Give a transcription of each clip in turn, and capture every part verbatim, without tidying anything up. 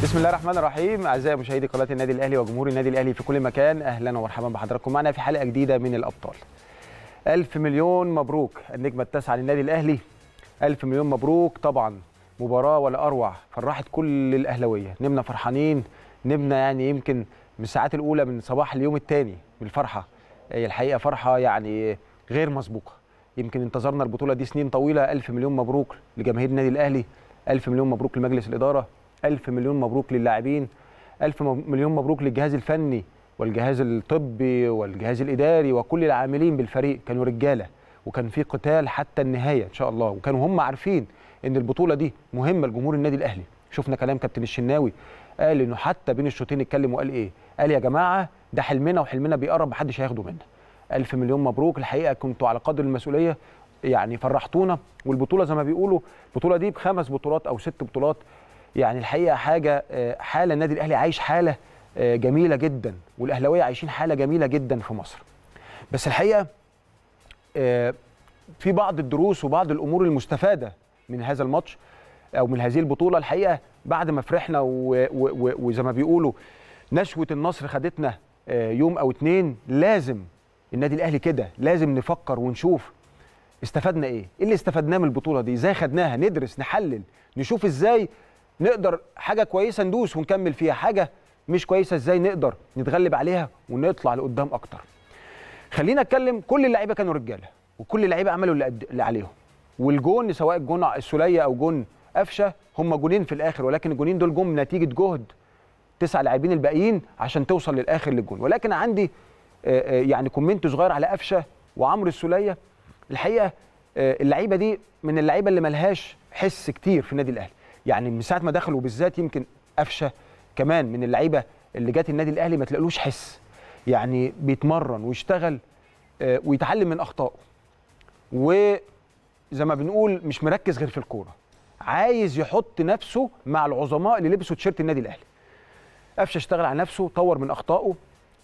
بسم الله الرحمن الرحيم. اعزائي مشاهدي قناه النادي الاهلي وجمهور النادي الاهلي في كل مكان، اهلا ومرحبا بحضراتكم معنا في حلقه جديده من الابطال. الف مليون مبروك النجمه التاسعه للنادي الاهلي، الف مليون مبروك. طبعا مباراه ولا اروع، فرحت كل الاهلاويه، نمنا فرحانين، نمنا يعني يمكن من الساعات الاولى من صباح اليوم الثاني بالفرحه. الحقيقه فرحه يعني غير مسبوقه، يمكن انتظرنا البطوله دي سنين طويله. الف مليون مبروك لجماهير النادي الاهلي، الف مليون مبروك لمجلس الاداره، ألف مليون مبروك للاعبين، ألف مليون مبروك للجهاز الفني والجهاز الطبي والجهاز الإداري وكل العاملين بالفريق. كانوا رجالة وكان في قتال حتى النهاية إن شاء الله، وكانوا هم عارفين إن البطولة دي مهمة لجمهور النادي الأهلي. شفنا كلام كابتن الشناوي، قال إنه حتى بين الشوطين اتكلم وقال إيه؟ قال يا جماعة ده حلمنا وحلمنا بيقرب، محدش هياخده منا. ألف مليون مبروك، الحقيقة كنتوا على قدر المسؤولية، يعني فرحتونا. والبطولة زي ما بيقولوا البطولة دي بخمس بطولات أو ست بطولات، يعني الحقيقه حاجه حاله. النادي الاهلي عايش حاله جميله جدا، والاهلاويه عايشين حاله جميله جدا في مصر. بس الحقيقه في بعض الدروس وبعض الامور المستفاده من هذا الماتش او من هذه البطوله. الحقيقه بعد ما فرحنا وزي ما بيقولوا نشوه النصر خدتنا يوم او اتنين، لازم النادي الاهلي كده لازم نفكر ونشوف استفدنا ايه، ايه اللي استفدناه من البطوله دي، ازاي خدناها، ندرس نحلل نشوف ازاي نقدر حاجه كويسه ندوس ونكمل فيها، حاجه مش كويسه ازاي نقدر نتغلب عليها ونطلع لقدام اكتر. خلينا اتكلم، كل اللعيبه كانوا رجاله وكل اللعيبه عملوا اللي, اللي عليهم، والجون سواء جون السوليه او جون قفشه هم جونين في الاخر، ولكن الجونين دول جم نتيجه جهد تسع لاعبين الباقيين عشان توصل للاخر للجون. ولكن عندي يعني كومنت صغير على قفشه وعمرو السوليه. الحقيقه اللعيبه دي من اللعيبه اللي ملهاش حس كتير في النادي الاهلي، يعني من ساعه ما دخلوا بالذات، يمكن قفشه كمان من اللعيبه اللي جات النادي الاهلي ما تلاقلوش حس، يعني بيتمرن ويشتغل ويتعلم من اخطائه، وزي ما بنقول مش مركز غير في الكوره، عايز يحط نفسه مع العظماء اللي لبسوا تيشيرت النادي الاهلي. قفشه اشتغل على نفسه، طور من اخطائه،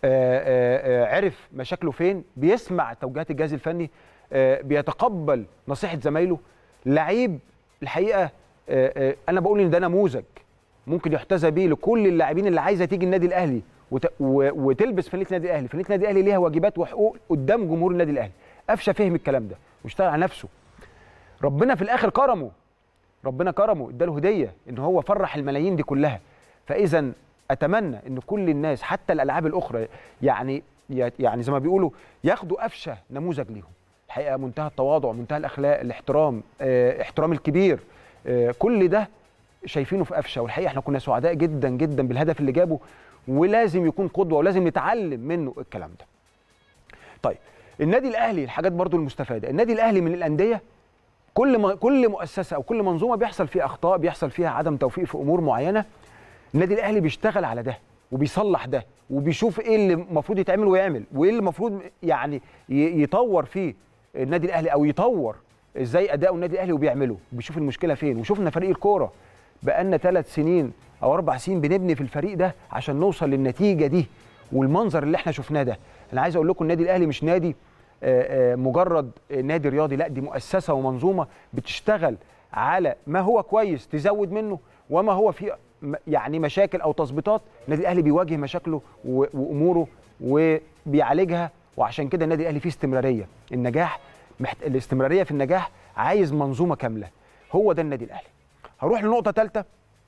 عرف مشاكله فين، بيسمع توجيهات الجهاز الفني، بيتقبل نصيحه زمايله. لعيب الحقيقه انا بقول ان ده نموذج ممكن يحتذى بيه لكل اللاعبين اللي عايزه تيجي النادي الاهلي وت... و... وتلبس فانيله النادي الاهلي. فانيله النادي الاهلي ليها واجبات وحقوق قدام جمهور النادي الاهلي. قفشه فهم الكلام ده واشتغل على نفسه، ربنا في الاخر كرمه، ربنا كرمه اداله هديه ان هو فرح الملايين دي كلها. فاذا اتمنى ان كل الناس حتى الالعاب الاخرى يعني يعني زي ما بيقولوا ياخدوا قفشه نموذج ليهم. الحقيقه منتهى التواضع، منتهى الاخلاق، الاحترام، اه احترام الكبير، اه كل ده شايفينه في قفشه. والحقيقه احنا كنا سعداء جدا جدا بالهدف اللي جابه، ولازم يكون قدوه ولازم نتعلم منه الكلام ده. طيب النادي الاهلي الحاجات برضو المستفاده، النادي الاهلي من الانديه كل ما كل مؤسسه او كل منظومه بيحصل فيها اخطاء، بيحصل فيها عدم توفيق في امور معينه، النادي الاهلي بيشتغل على ده وبيصلح ده وبيشوف ايه اللي المفروض يتعمل ويعمل، وايه اللي المفروض يعني يطور فيه النادي الاهلي او يطور ازاي اداؤه النادي الاهلي وبيعمله، بيشوف المشكله فين. وشوفنا فريق الكوره بقالنا ثلاث سنين او اربع سنين بنبني في الفريق ده عشان نوصل للنتيجه دي والمنظر اللي احنا شفناه ده. انا عايز اقول لكم النادي الاهلي مش نادي مجرد نادي رياضي، لا دي مؤسسه ومنظومه بتشتغل على ما هو كويس تزود منه، وما هو فيه يعني مشاكل او تظبيطات النادي الاهلي بيواجه مشاكله واموره وبيعالجها. وعشان كده النادي الاهلي فيه استمراريه. النجاح محت... الاستمراريه في النجاح عايز منظومه كامله، هو ده النادي الاهلي. هروح لنقطه ثالثه.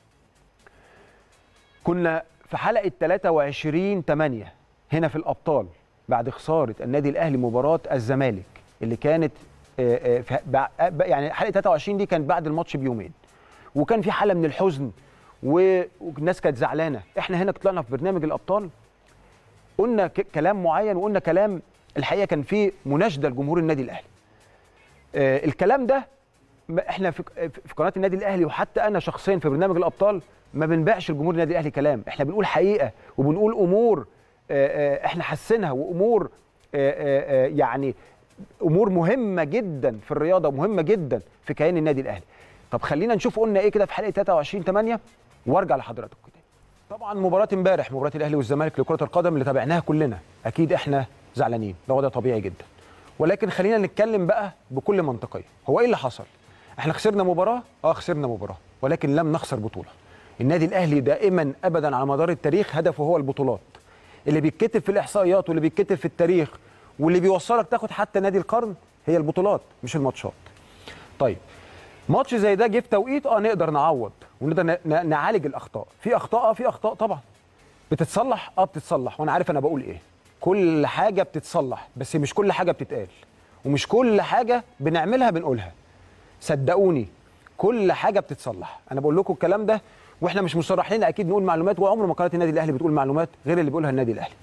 كنا في حلقه ثلاثة وعشرين ثمانية هنا في الابطال بعد خساره النادي الاهلي مباراه الزمالك اللي كانت يعني حلقه ثلاثة وعشرين دي كانت بعد الماتش بيومين، وكان في حاله من الحزن والناس كانت زعلانه. احنا هنا طلعنا في برنامج الابطال قلنا كلام معين، وقلنا كلام الحقيقه كان فيه مناشده لجمهور النادي الاهلي. آه الكلام ده احنا في, في قناه النادي الاهلي وحتى انا شخصيا في برنامج الابطال ما بنبيعش لجمهور النادي الاهلي كلام، احنا بنقول حقيقه وبنقول امور آه آه احنا حاسينها، وامور آه آه يعني امور مهمه جدا في الرياضه ومهمه جدا في كيان النادي الاهلي. طب خلينا نشوف قلنا ايه كده في حلقه ثلاثة وعشرين ثمانية وارجع لحضراتكم كده. طبعا مباراه امبارح مباراه الاهلي والزمالك لكره القدم اللي تابعناها كلنا اكيد احنا زعلانين، ده وضع طبيعي جدا، ولكن خلينا نتكلم بقى بكل منطقيه. هو ايه اللي حصل؟ احنا خسرنا مباراه، اه خسرنا مباراه، ولكن لم نخسر بطوله. النادي الاهلي دائما ابدا على مدار التاريخ هدفه هو البطولات. اللي بيتكتب في الاحصائيات واللي بيتكتب في التاريخ واللي بيوصلك تاخد حتى نادي القرن هي البطولات مش الماتشات. طيب ماتش زي ده جه في توقيت اه نقدر نعوض ونقدر نعالج الاخطاء. في اخطاء اه في اخطاء طبعا بتتصلح اه بتتصلح، وانا عارف انا بقول ايه. كل حاجه بتتصلح بس مش كل حاجه بتتقال، ومش كل حاجه بنعملها بنقولها. صدقوني كل حاجه بتتصلح. انا بقول لكم الكلام ده واحنا مش مصرحين اكيد نقول معلومات، وعمر ما قناه النادي الاهلي بتقول معلومات غير اللي بيقولها النادي الاهلي.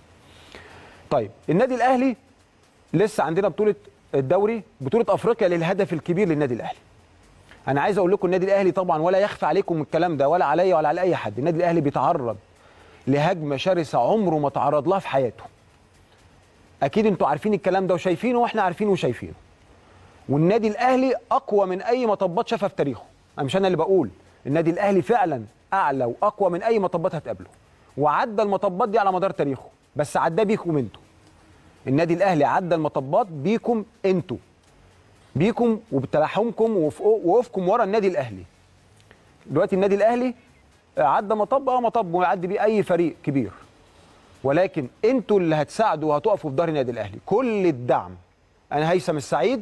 طيب النادي الاهلي لسه عندنا بطوله الدوري، بطوله افريقيا للهدف الكبير للنادي الاهلي. انا عايز اقول لكم النادي الاهلي طبعا ولا يخفى عليكم الكلام ده ولا عليا ولا على اي حد، النادي الاهلي بيتعرض لهجمه شرسه عمره ما تعرض لها في حياته. اكيد انتوا عارفين الكلام ده وشايفينه واحنا عارفينه وشايفينه. والنادي الاهلي اقوى من اي مطبات شافها في تاريخه. انا مش انا اللي بقول، النادي الاهلي فعلا اعلى واقوى من اي مطبات هتقابله، وعدى المطبات دي على مدار تاريخه، بس عداه بيكم انتوا. النادي الاهلي عدى المطبات بيكم انتوا، بيكم وبتلاحمكم ووقوفكم ورا النادي الاهلي. دلوقتي النادي الاهلي عدى مطب اه مطب ويعدي بيه اي فريق كبير، ولكن انتوا اللي هتساعدوا وهتقفوا في ظهر النادي الاهلي. كل الدعم. انا هيثم السعيد،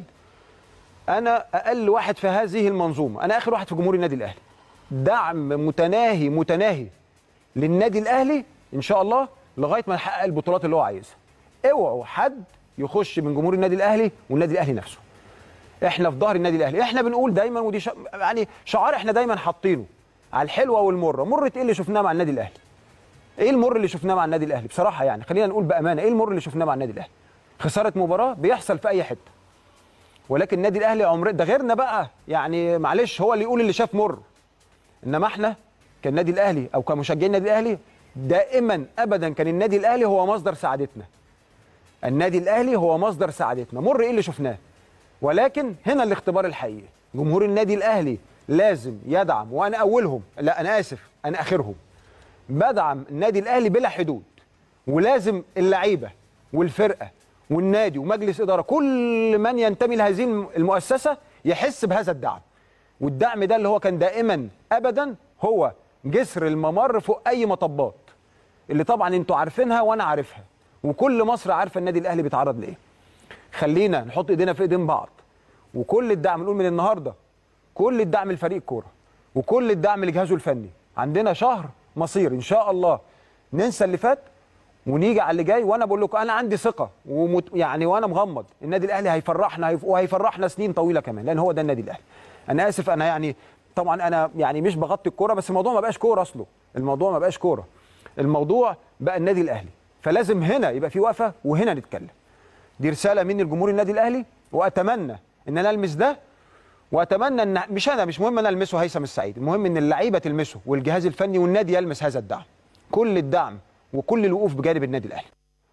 انا اقل واحد في هذه المنظومه، انا اخر واحد في جمهور النادي الاهلي. دعم متناهي متناهي للنادي الاهلي ان شاء الله لغايه ما نحقق البطولات اللي هو عايزها. اوعوا حد يخش من جمهور النادي الاهلي والنادي الاهلي نفسه. احنا في ظهر النادي الاهلي. احنا بنقول دايما ودي ش... يعني شعار احنا دايما حاطينه على الحلوه والمره. مره ايه اللي شفناه مع النادي الاهلي؟ ايه المر اللي شفناه مع النادي الاهلي بصراحه؟ يعني خلينا نقول بامانه، ايه المر اللي شفناه مع النادي الاهلي؟ خساره مباراه بيحصل في اي حته، ولكن النادي الاهلي عمر ده غيرنا بقى، يعني معلش هو اللي يقول اللي شاف مر. انما احنا كالنادي الاهلي او كمشجعين النادي الاهلي دائما ابدا كان النادي الاهلي هو مصدر سعادتنا. النادي الاهلي هو مصدر سعادتنا. مر ايه اللي شفناه؟ ولكن هنا الاختبار الحقيقي. جمهور النادي الاهلي لازم يدعم، وانا اولهم، لا انا اسف انا اخرهم، بدعم النادي الاهلي بلا حدود. ولازم اللعيبه والفرقه والنادي ومجلس اداره كل من ينتمي لهذه المؤسسه يحس بهذا الدعم. والدعم ده اللي هو كان دائما ابدا هو جسر الممر فوق اي مطبات، اللي طبعا انتوا عارفينها وانا عارفها، وكل مصر عارفه النادي الاهلي بيتعرض لايه. خلينا نحط ايدينا في ايدين بعض، وكل الدعم نقول من النهارده كل الدعم لفريق كوره وكل الدعم لجهازه الفني. عندنا شهر مصير ان شاء الله ننسى اللي فات ونيجي على اللي جاي. وانا بقول لكم انا عندي ثقه ومت... يعني وانا مغمض النادي الاهلي هيفرحنا وهيفرحنا سنين طويله كمان، لان هو ده النادي الاهلي. انا اسف انا يعني طبعا انا يعني مش بغطي الكوره، بس الموضوع ما بقاش كوره اصله، الموضوع ما بقاش كوره، الموضوع بقى النادي الاهلي. فلازم هنا يبقى في وقفه وهنا نتكلم. دي رساله مني لجمهور النادي الاهلي، واتمنى ان انا المس ده، واتمنى ان مش انا مش مهم انا المسه هيثم السعيد، المهم ان اللعيبه تلمسه والجهاز الفني والنادي يلمس هذا الدعم. كل الدعم وكل الوقوف بجانب النادي الاهلي.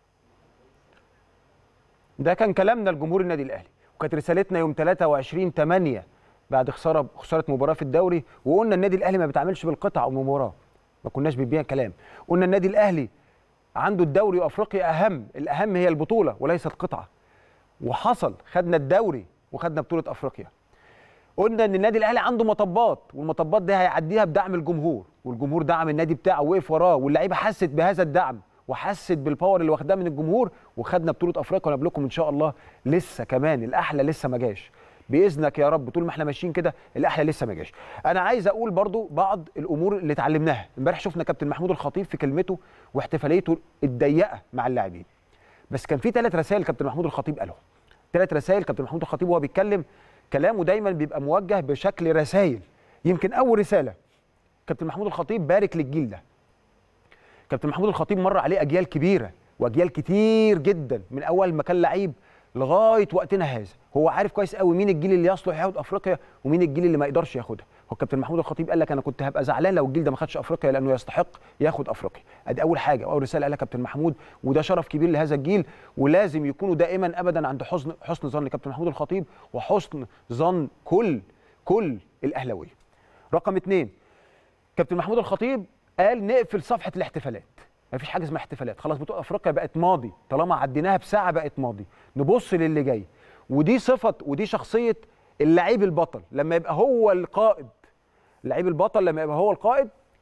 ده كان كلامنا لجمهور النادي الاهلي، وكانت رسالتنا يوم ثلاثة وعشرين ثمانية بعد خساره خساره مباراه في الدوري، وقلنا النادي الاهلي ما بيتعاملش بالقطع او المباراه، ما كناش بنبيع كلام. قلنا النادي الاهلي عنده الدوري وافريقيا اهم، الاهم هي البطوله وليس القطعه. وحصل، خدنا الدوري وخدنا بطوله افريقيا. قلنا ان النادي الاهلي عنده مطبات، والمطبات دي هيعديها بدعم الجمهور، والجمهور دعم النادي بتاعه ووقف وراه، واللعيبه حست بهذا الدعم وحست بالباور اللي واخداه من الجمهور، وخدنا بطوله افريقيا. وانا بقول لكم ان شاء الله لسه كمان الاحلى لسه ما جاش باذنك يا رب. طول ما احنا ماشيين كده الاحلى لسه ما جاش. انا عايز اقول برضو بعض الامور اللي اتعلمناها امبارح. شفنا كابتن محمود الخطيب في كلمته واحتفاليته الضيقه مع اللاعبين، بس كان في ثلاث رسائل كابتن محمود الخطيب قالهم. ثلاث رسائل كابتن محمود الخطيب وهو بيتكلم كلامه دايما بيبقى موجه بشكل رسائل. يمكن اول رساله كابتن محمود الخطيب بارك للجيل ده. كابتن محمود الخطيب مر عليه اجيال كبيره واجيال كتير جدا من اول ما كان لعيب لغايه وقتنا هذا. هو عارف كويس قوي مين الجيل اللي يصلح ياخد افريقيا ومين الجيل اللي ما يقدرش ياخدها. هو كابتن محمود الخطيب قال لك انا كنت هبقى زعلان لو الجيل ده ما خدش افريقيا لانه يستحق ياخد افريقيا. ادي اول حاجه واول رساله قالها كابتن محمود، وده شرف كبير لهذا الجيل، ولازم يكونوا دائما ابدا عند حسن حسن ظن كابتن محمود الخطيب وحسن ظن كل كل الاهلاويه. رقم اثنين كابتن محمود الخطيب قال نقفل صفحه الاحتفالات. ما فيش حاجه اسمها احتفالات، خلاص بطوله افريقيا بقت ماضي، طالما عديناها بساعه بقت ماضي. نبص للي جاي، ودي صفه ودي شخصيه اللعيب البطل لما يبقى هو القائد. اللعيب البطل لما يبقى هو القائد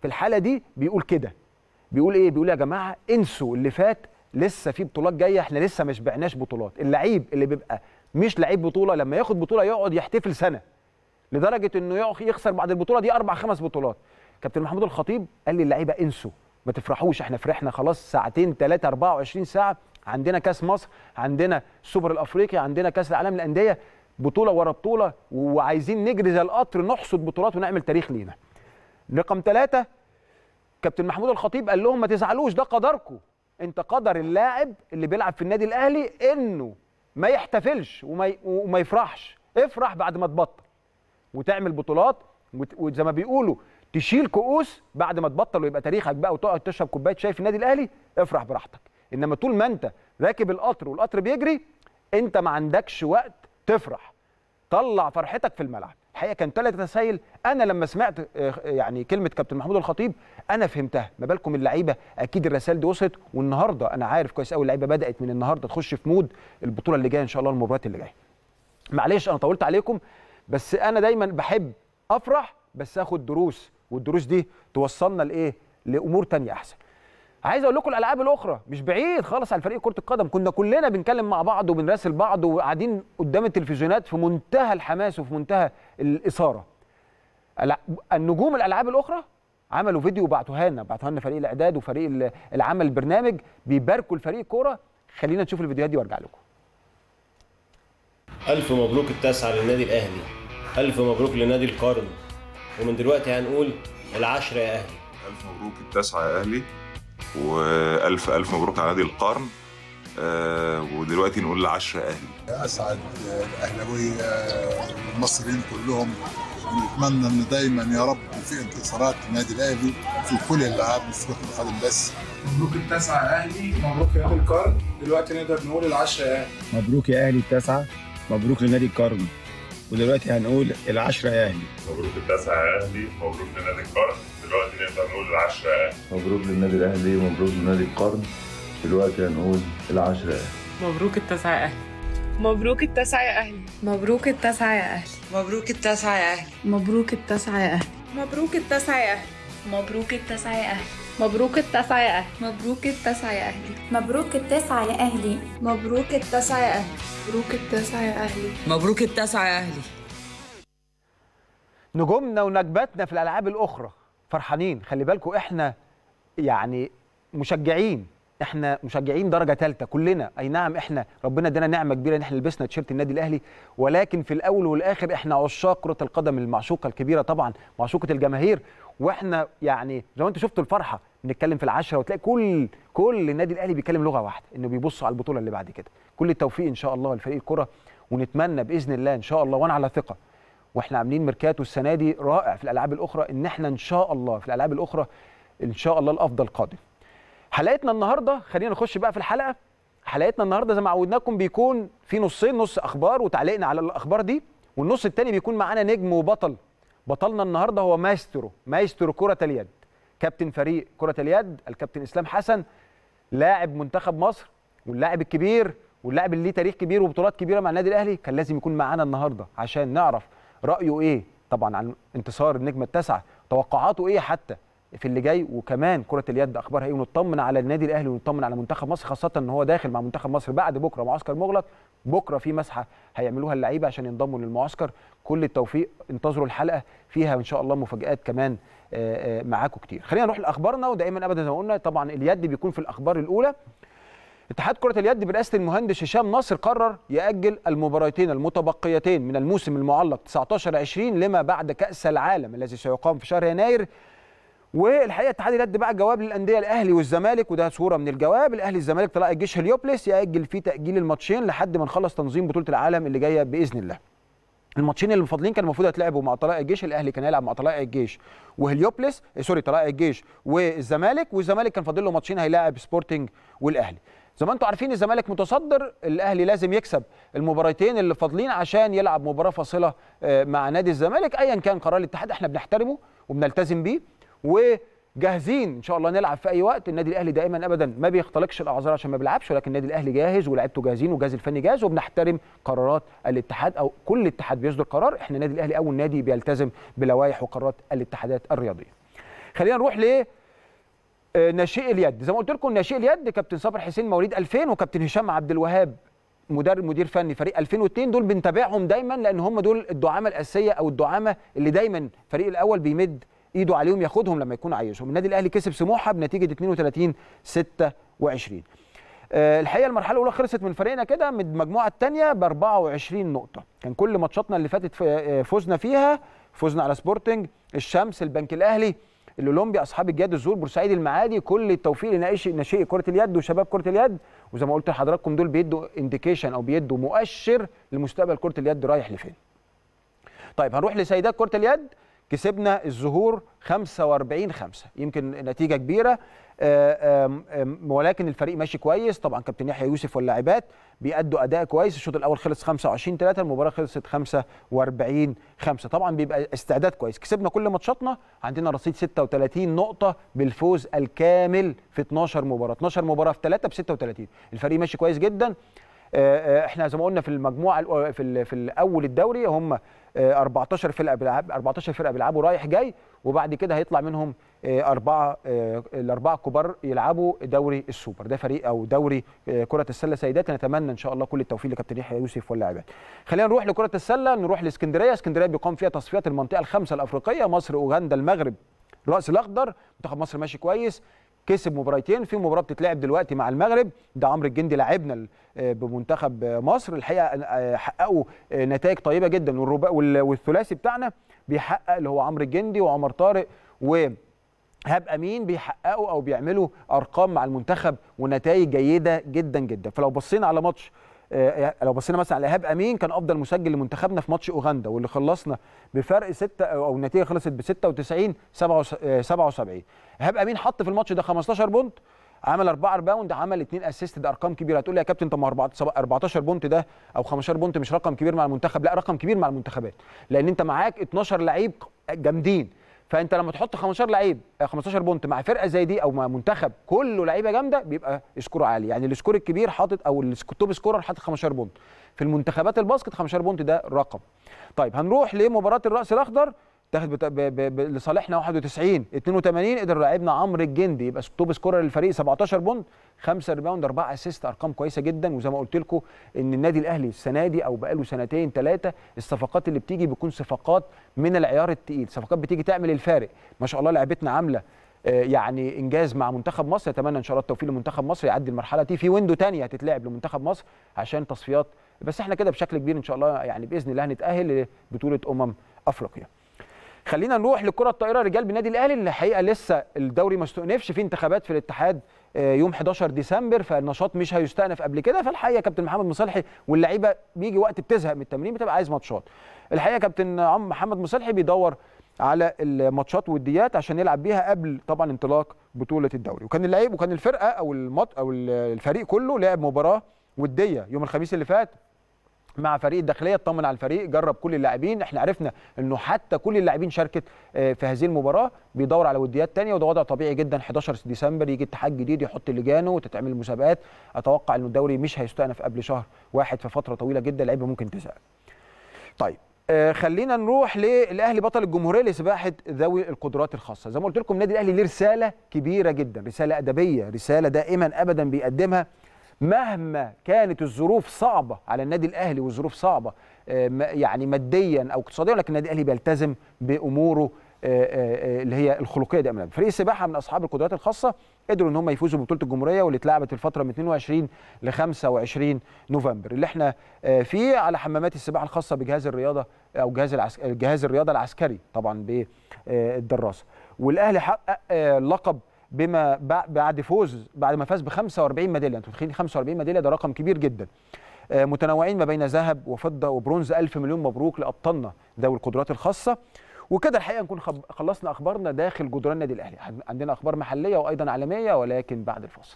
في الحاله دي بيقول كده، بيقول ايه؟ بيقول يا جماعه انسوا اللي فات، لسه في بطولات جايه، احنا لسه ما شبعناش بطولات. اللعيب اللي بيبقى مش لعيب بطوله لما ياخد بطوله يقعد يحتفل سنه، لدرجه انه يخسر بعد البطوله دي اربع خمس بطولات. كابتن محمود الخطيب قال لي اللعيبه انسوا، ما تفرحوش، احنا فرحنا خلاص ساعتين ثلاثه اربعة وعشرين ساعه، عندنا كاس مصر، عندنا السوبر الافريقي، عندنا كاس العالم للانديه، بطوله ورا بطوله، وعايزين نجري زي القطر نحصد بطولات ونعمل تاريخ لينا. رقم ثلاثة، كابتن محمود الخطيب قال لهم ما تزعلوش، ده قدركم، انت قدر اللاعب اللي بيلعب في النادي الاهلي انه ما يحتفلش وما وما يفرحش، افرح بعد ما تبطل وتعمل بطولات، وزي ما بيقولوا تشيل كؤوس بعد ما تبطل ويبقى تاريخك بقى وتقعد تشرب كوبايه شاي في النادي الاهلي، افرح براحتك. انما طول ما انت راكب القطر والقطر بيجري انت ما عندكش وقت تفرح، طلع فرحتك في الملعب. الحقيقه كان ثلاث رسائل انا لما سمعت يعني كلمه كابتن محمود الخطيب انا فهمتها، ما بالكم اللعيبه اكيد الرسائل دي وصلت، والنهارده انا عارف كويس قوي اللعيبه بدات من النهارده تخش في مود البطوله اللي جايه ان شاء الله، المباريات اللي جايه. معلش انا طولت عليكم، بس انا دايما بحب افرح بس اخد دروس، والدروس دي توصلنا لايه؟ لامور ثانيه احسن. عايز اقول لكم الالعاب الاخرى مش بعيد خالص عن فريق كره القدم، كنا كلنا بنتكلم مع بعض وبنراسل بعض وقاعدين قدام التلفزيونات في منتهى الحماس وفي منتهى الاثاره. النجوم الالعاب الاخرى عملوا فيديو وبعتوها لنا، بعتوها لنا فريق الاعداد وفريق العمل البرنامج بيباركوا لفريق كوره. خلينا نشوف الفيديوهات دي وارجع لكم. الف مبروك التاسعه للنادي الاهلي، الف مبروك لنادي القرن، ومن دلوقتي هنقول العشره يا اهلي. الف مبروك التاسعه يا اهلي، والف الف مبروك على نادي القرن، آه ودلوقتي نقول العشره يا اهلي. اسعد الاهلاويه المصريين كلهم، ونتمنى ان دايما يا رب في انتصارات النادي الاهلي في كل الالعاب مش كره القدم بس. مبروك التاسعه يا اهلي، مبروك يا نادي القرن، دلوقتي نقدر نقول العشره يا اهلي. مبروك يا اهلي التاسعه، مبروك لنادي القرن، ودلوقتي هنقول العشره يا اهلي. مبروك التاسعه يا اهلي، مبروك لنادي القرن، دلوقتي نقدر نقول العشره يا اهلي. مبروك للنادي الاهلي ومبروك لنادي القرن، دلوقتي هنقول العشره يا اهلي. مبروك التاسعه يا اهلي. مبروك التاسعه يا اهلي. مبروك التاسعه يا اهلي. مبروك التاسعه يا اهلي. مبروك التاسعه يا اهلي. مبروك التاسعه يا اهلي. مبروك التاسعه يا اهلي. مبروك التاسعه يا اهلي. مبروك التاسعه يا اهلي. مبروك التاسعه يا اهلي. مبروك التاسعه يا اهلي. مبروك التاسعه يا اهلي. مبروك التاسعه يا اهلي. نجومنا ونجباتنا في الالعاب الاخرى فرحانين، خلي بالكم احنا يعني مشجعين، احنا مشجعين درجه ثالثه كلنا. اي نعم احنا ربنا ادانا نعمه كبيره ان احنا لبسنا تيشيرت النادي الاهلي، ولكن في الاول والاخر احنا عشاق كره القدم المعشوقه الكبيره طبعا، معشوقه الجماهير. واحنا يعني زي ما انتم شفتوا الفرحه، بنتكلم في العشره وتلاقي كل كل النادي الاهلي بيتكلم لغه واحده، انه بيبصوا على البطوله اللي بعد كده. كل التوفيق ان شاء الله لفريق الكره، ونتمنى باذن الله ان شاء الله، وانا على ثقه واحنا عاملين ميركاتو السنه دي رائع في الالعاب الاخرى، ان احنا ان شاء الله في الالعاب الاخرى ان شاء الله الافضل قادم. حلقتنا النهارده خلينا نخش بقى في الحلقه. حلقتنا النهارده زي ما عودناكم بيكون في نصين، نص اخبار وتعليقنا على الاخبار دي، والنص الثاني بيكون معانا نجم وبطل. بطلنا النهارده هو مايسترو مايسترو كره اليد، كابتن فريق كره اليد الكابتن اسلام حسن، لاعب منتخب مصر واللاعب الكبير واللاعب اللي ليه تاريخ كبير وبطولات كبيره مع النادي الاهلي. كان لازم يكون معانا النهارده عشان نعرف رايه ايه طبعا عن انتصار النجمه التاسعه، توقعاته ايه حتى في اللي جاي، وكمان كره اليد اخبارها ايه، ونطمن على النادي الاهلي ونطمن على منتخب مصر، خاصه ان هو داخل مع منتخب مصر بعد بكره معسكر مغلق. بكره في مسحه هيعملوها اللعيبه عشان ينضموا للمعسكر. كل التوفيق، انتظروا الحلقه فيها ان شاء الله مفاجات كمان معاكم كتير. خلينا نروح لاخبارنا، ودائما ابدا زي ما قلنا طبعا اليد بيكون في الاخبار الاولى. اتحاد كرة اليد برئاسة المهندس هشام نصر قرر يأجل المباراتين المتبقيتين من الموسم المعلق تسعتاشر عشرين لما بعد كأس العالم الذي سيقام في شهر يناير. والحقيقه اتحاد اليد بقى جواب للانديه الاهلي والزمالك، وده صوره من الجواب. الاهلي الزمالك طلائع الجيش هليوبلس يأجل فيه تأجيل الماتشين لحد ما نخلص تنظيم بطولة العالم اللي جايه باذن الله. الماتشين اللي مفضلين كانوا المفروض يتلعبوا مع طلائع الجيش، الاهلي كان هيلعب مع طلائع الجيش وهليوبلس سوري طلائع الجيش والزمالك، والزمالك كان فاضل له ماتشين هيلاعب سبورتنج والاهلي. زي ما انتم عارفين الزمالك متصدر، الاهلي لازم يكسب المباراتين اللي فاضلين عشان يلعب مباراه فاصله مع نادي الزمالك. ايا كان قرار الاتحاد احنا بنحترمه وبنلتزم بيه، وجاهزين ان شاء الله نلعب في اي وقت. النادي الاهلي دائما ابدا ما بيختلقش الاعذار عشان ما بيلعبش، ولكن النادي الاهلي جاهز ولاعيبته جاهزين والجهاز الفني جاهز، وبنحترم قرارات الاتحاد او كل اتحاد بيصدر قرار. احنا النادي الاهلي اول نادي بيلتزم بلوائح وقرارات الاتحادات الرياضيه. خلينا نروح ل ناشئ اليد. زي ما قلت لكم ناشئ اليد كابتن صابر حسين مواليد ألفين وكابتن هشام عبد الوهاب مدرب مدير فني فريق ألفين واثنين، دول بنتابعهم دايما لان هم دول الدعامه الاساسيه او الدعامه اللي دايما الفريق الاول بيمد ايده عليهم ياخدهم لما يكون عايزهم. النادي الاهلي كسب سموحه بنتيجه اثنين وثلاثين ستة وعشرين. أه الحقيقه المرحله الاولى خلصت من فريقنا كده من المجموعه الثانيه ب أربعة وعشرين نقطه، كان كل ماتشاتنا اللي فاتت فوزنا فيها، فوزنا على سبورتنج، الشمس، البنك الاهلي، الاولمبي، اصحاب الجياد، الزهور، بورسعيد، المعادي. كل التوفيق لناشئ كره اليد وشباب كره اليد، وزي ما قلت لحضراتكم دول بيدوا انديكيشن او بيدوا مؤشر لمستقبل كره اليد رايح لفين. طيب هنروح لسيدات كره اليد. كسبنا الزهور خمسة وأربعين خمسة، يمكن نتيجه كبيره آم آم ولكن الفريق ماشي كويس. طبعا كابتن يحيى يوسف واللاعبات بيأدوا اداء كويس. الشوط الاول خلص خمسة وعشرين ثلاثة، المباراه خلصت خمسة وأربعين خمسة. طبعا بيبقى استعداد كويس. كسبنا كل ماتشاتنا، عندنا رصيد ستة وثلاثين نقطه بالفوز الكامل في اثناشر مباراه، اثناشر مباراه في ثلاثة ب ستة وثلاثين. الفريق ماشي كويس جدا. احنا زي ما قلنا في المجموعه في في الاول الدوري هم أربعتاشر فرقه بيلعبوا أربعتاشر فرقه بيلعبوا رايح جاي، وبعد كده هيطلع منهم اربعه الاربعه الكبار يلعبوا دوري السوبر. ده فريق او دوري كره السله سيدات. نتمنى ان شاء الله كل التوفيق لكابتن يحيى يوسف واللاعبات. خلينا نروح لكره السله، نروح لاسكندريه. اسكندريه بيقام فيها تصفيات المنطقه الخامسه الافريقيه، مصر، اوغندا، المغرب، الراس الاخضر. منتخب مصر ماشي كويس، كسب مباراتين، في مباراه بتتلعب دلوقتي مع المغرب، ده عمرو الجندي لاعبنا بمنتخب مصر. الحقيقه حققوا نتائج طيبه جدا، والثلاثي بتاعنا بيحقق اللي هو عمرو الجندي وعمر طارق وهاب امين بيحققوا او بيعملوا ارقام مع المنتخب ونتائج جيده جدا جدا. فلو بصينا على ماتش لو بصينا مثلا على ايهاب امين كان افضل مسجل لمنتخبنا في ماتش اوغندا واللي خلصنا بفرق ستة او النتيجه خلصت ب ستة وتسعين سبعة وسبعين. ايهاب امين حط في الماتش ده خمستاشر بونت، عمل أربعة ريباوند، عمل اثنين اسيست. ده ارقام كبيره. هتقول لي يا كابتن طب ما أربعتاشر بونت ده او خمستاشر بونت مش رقم كبير مع المنتخب؟ لا، رقم كبير مع المنتخبات، لان انت معاك اتناشر لعيب جامدين. فانت لما تحط خمستاشر لعيب خمستاشر بونت مع فرقه زي دي او مع منتخب كله لعيبه جامده بيبقى سكور عالي. يعني السكور الكبير حاطط او التوب سكورر حاطط خمستاشر بونت، في المنتخبات الباسكت خمستاشر بونت ده رقم. طيب هنروح لمباراه الراس الاخضر، تاخد لصالحنا واحد وتسعين اتنين وتمانين. قدر لاعبنا عمرو الجندي يبقى توب سكورر للفريق، سبعتاشر بونت، خمسة ريباوند، أربعة اسيست. ارقام كويسه جدا. وزي ما قلت لكم ان النادي الاهلي السنه دي او بقاله سنتين ثلاثه الصفقات اللي بتيجي بتكون صفقات من العيار الثقيل، صفقات بتيجي تعمل الفارق. ما شاء الله لعبتنا عامله يعني انجاز مع منتخب مصر. اتمنى ان شاء الله التوفيق لمنتخب مصر يعدي المرحله دي. في ويندو ثانيه هتتلعب لمنتخب مصر عشان تصفيات، بس احنا كده بشكل كبير ان شاء الله يعني باذن الله هنتاهل لبطوله امم افريقيا. خلينا نروح لكره الطائره رجال بالنادي الاهلي اللي الحقيقه لسه الدوري ما استؤنفش، في انتخابات في الاتحاد يوم حداشر ديسمبر، فالنشاط مش هيستأنف قبل كده. فالحقيقه كابتن محمد مصلحي واللعيبه بيجي وقت بتزهق من التمرين بتبقى عايز ماتشات. الحقيقه كابتن عم محمد مصلحي بيدور على الماتشات والديات عشان يلعب بيها قبل طبعا انطلاق بطوله الدوري. وكان اللعيب وكان الفرقه او المط او الفريق كله لعب مباراه وديه يوم الخميس اللي فات مع فريق الداخليه، اطمن على الفريق، جرب كل اللاعبين. احنا عرفنا انه حتى كل اللاعبين شاركت في هذه المباراه، بيدور على وديات ثانيه وده وضع طبيعي جدا. حداشر ديسمبر يجي اتحاد جديد يحط لجانه وتتعمل مسابقات. اتوقع انه الدوري مش هيستأنف قبل شهر واحد، في فتره طويله جدا اللعيبه ممكن تزهق. طيب آه خلينا نروح للاهلي بطل الجمهوريه لسباحه ذوي القدرات الخاصه. زي ما قلت لكم النادي الاهلي ليه رساله كبيره جدا، رساله ادبيه، رساله دائما ابدا بيقدمها مهما كانت الظروف صعبه على النادي الاهلي، والظروف صعبه يعني ماديا او اقتصاديا، لكن النادي الاهلي بيلتزم باموره اللي هي الخلقيه دائما. فريق السباحه من اصحاب القدرات الخاصه قدروا ان هم يفوزوا ببطوله الجمهوريه واللي اتلعبت في الفتره من اتنين وعشرين ل خمسة وعشرين نوفمبر، اللي احنا فيه على حمامات السباحه الخاصه بجهاز الرياضه او جهاز العسك... جهاز الرياضه العسكري طبعا بالدراسه. والاهلي حقق لقب بما بعد فوز بعد ما فاز ب خمسة وأربعين ميداليه. انتوا متخيلين خمسة وأربعين ميداليه؟ ده رقم كبير جدا. متنوعين ما بين ذهب وفضه وبرونز. ألف مليون مبروك لابطالنا ذوي القدرات الخاصه. وكده الحقيقه نكون خلصنا اخبارنا داخل جدران النادي الاهلي. عندنا اخبار محليه وايضا عالميه ولكن بعد الفاصل.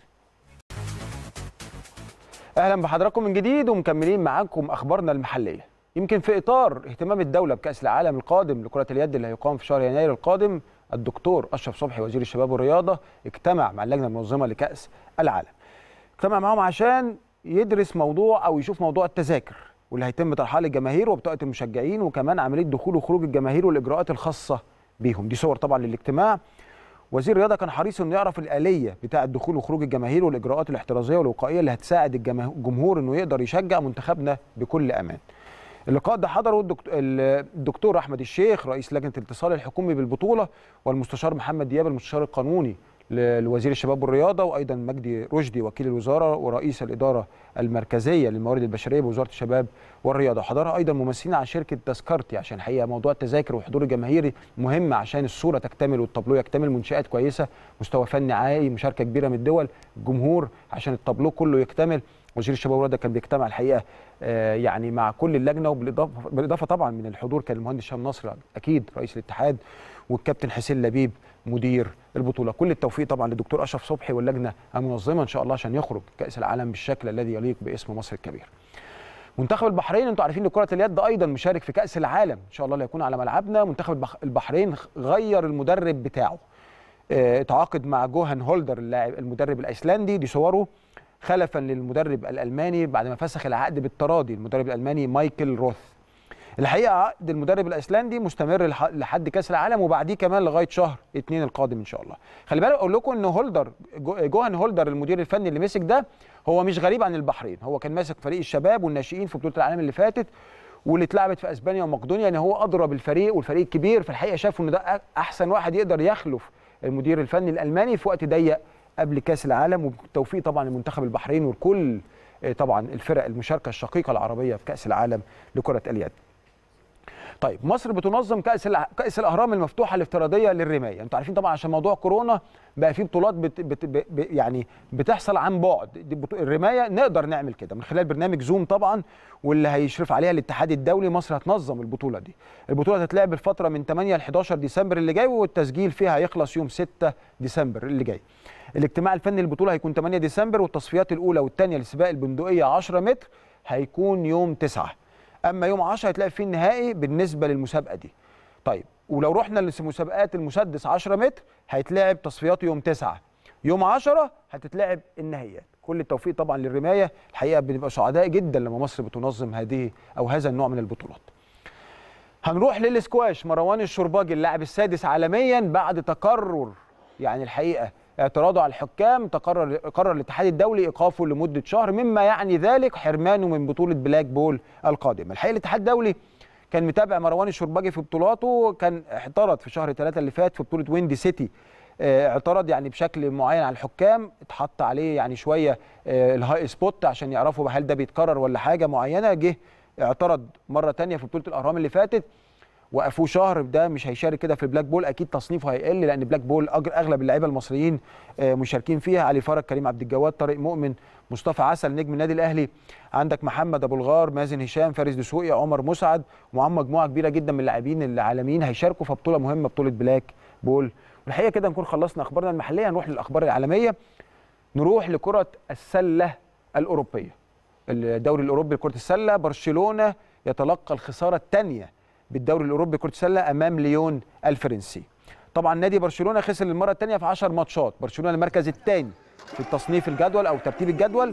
اهلا بحضراتكم من جديد ومكملين معاكم اخبارنا المحليه. يمكن في اطار اهتمام الدوله بكاس العالم القادم لكره اليد اللي هيقام في شهر يناير القادم، الدكتور اشرف صبحي وزير الشباب والرياضه اجتمع مع اللجنه المنظمه لكاس العالم. اجتمع معاهم عشان يدرس موضوع او يشوف موضوع التذاكر واللي هيتم طرحها للجماهير وبطاقه المشجعين، وكمان عمليه دخول وخروج الجماهير والاجراءات الخاصه بيهم. دي صور طبعا للاجتماع. وزير الرياضه كان حريص انه يعرف الاليه بتاعه دخول وخروج الجماهير والاجراءات الاحترازيه والوقائيه اللي هتساعد الجمهور انه يقدر يشجع منتخبنا بكل امان. اللقاء ده حضره الدكتور احمد الشيخ رئيس لجنه الاتصال الحكومي بالبطوله، والمستشار محمد دياب المستشار القانوني لوزير الشباب والرياضه، وايضا مجدي رشدي وكيل الوزاره ورئيس الاداره المركزيه للموارد البشريه بوزاره الشباب والرياضه. حضرها ايضا ممثلين عن شركه تذكرتي، عشان الحقيقه موضوع التذاكر والحضور الجماهيري مهم عشان الصوره تكتمل والطابلو يكتمل، منشات كويسه، مستوى فني عالي، مشاركه كبيره من الدول، الجمهور عشان الطابلو كله يكتمل. وزير الشباب والرياضه كان بيجتمع الحقيقه آه يعني مع كل اللجنه، وبالاضافه بالاضافه طبعا من الحضور كان المهندس هشام نصر اكيد رئيس الاتحاد، والكابتن حسين لبيب مدير البطوله. كل التوفيق طبعا للدكتور اشرف صبحي واللجنه المنظمه ان شاء الله عشان يخرج كاس العالم بالشكل الذي يليق باسم مصر الكبير. منتخب البحرين انتوا عارفين ان كره اليد ايضا مشارك في كاس العالم ان شاء الله اللي هيكون على ملعبنا. منتخب البحرين غير المدرب بتاعه، اه اتعاقد مع جوهان هولدر اللاعب المدرب الايسلندي، دي صوره خلفا للمدرب الالماني بعد ما فسخ العقد بالتراضي المدرب الالماني مايكل روث. الحقيقه عقد المدرب الايسلندي مستمر لحد كاس العالم وبعديه كمان لغايه شهر اتنين القادم ان شاء الله. خلي بالك اقول لكم ان هولدر جوهان هولدر المدير الفني اللي مسك ده هو مش غريب عن البحرين، هو كان ماسك فريق الشباب والناشئين في بطوله العالم اللي فاتت واللي اتلعبت في اسبانيا ومقدونيا، يعني هو ادرى بالفريق والفريق الكبير، في الحقيقه شافوا ان ده احسن واحد يقدر يخلف المدير الفني الالماني في وقت ضيق قبل كاس العالم. وبالتوفيق طبعا لمنتخب البحرين وكل طبعا الفرق المشاركه الشقيقه العربيه في كاس العالم لكره اليد. طيب مصر بتنظم كاس كاس الاهرام المفتوحه الافتراضيه للرمايه. انتوا عارفين طبعا عشان موضوع كورونا بقى في بطولات بت بت بت يعني بتحصل عن بعد. الرمايه نقدر نعمل كده من خلال برنامج زوم طبعا، واللي هيشرف عليها الاتحاد الدولي. مصر هتنظم البطوله دي. البطوله هتتلعب الفتره من تمانية ل حداشر ديسمبر اللي جاي، والتسجيل فيها هيخلص يوم ستة ديسمبر اللي جاي. الاجتماع الفني للبطوله هيكون تمانية ديسمبر، والتصفيات الاولى والثانيه لسباق البندقيه عشرة متر هيكون يوم تسعة. اما يوم عشرة هيتلعب فيه النهائي بالنسبه للمسابقه دي. طيب ولو رحنا لمسابقات المسدس عشرة متر هيتلعب تصفياته يوم تسعة، يوم عشرة هتتلعب النهائيات. كل التوفيق طبعا للرمايه، الحقيقه بنبقى سعداء جدا لما مصر بتنظم هذه او هذا النوع من البطولات. هنروح للسكواش. مروان الشرباجي اللاعب السادس عالميا بعد تقرر يعني الحقيقه اعتراضه على الحكام، تقرر قرر الاتحاد الدولي ايقافه لمده شهر، مما يعني ذلك حرمانه من بطوله بلاك بول القادمه. الحقيقه الاتحاد الدولي كان متابع مروان الشرباجي في بطولاته، كان اعترض في شهر ثلاثة اللي فات في بطوله ويندي سيتي، اه اعترض يعني بشكل معين على الحكام، اتحط عليه يعني شويه اه الهاي سبوت عشان يعرفوا هل ده بيتكرر ولا حاجه معينه. جه اعترض مره ثانيه في بطوله الاهرام اللي فاتت، وقفوه شهر. ده مش هيشارك كده في بلاك بول، اكيد تصنيفه هيقل لان بلاك بول اغلب اللعيبه المصريين مشاركين فيها، علي فرج، كريم عبد الجواد، طارق مؤمن، مصطفى عسل نجم النادي الاهلي، عندك محمد ابو الغار، مازن هشام، فارس دسوقي، عمر مسعد، ومعاهم مجموعه كبيره جدا من اللاعبين العالميين هيشاركوا في بطوله مهمه بطوله بلاك بول. والحقيقه كده نكون خلصنا اخبارنا المحليه، نروح للاخبار العالميه. نروح لكره السله الاوروبيه. الدوري الاوروبي لكره السله، برشلونه يتلقى الخساره الثانيه بالدوري الاوروبي لكره السله امام ليون الفرنسي. طبعا نادي برشلونه خسر للمره الثانيه في عشر ماتشات، برشلونه المركز الثاني في التصنيف الجدول او ترتيب الجدول،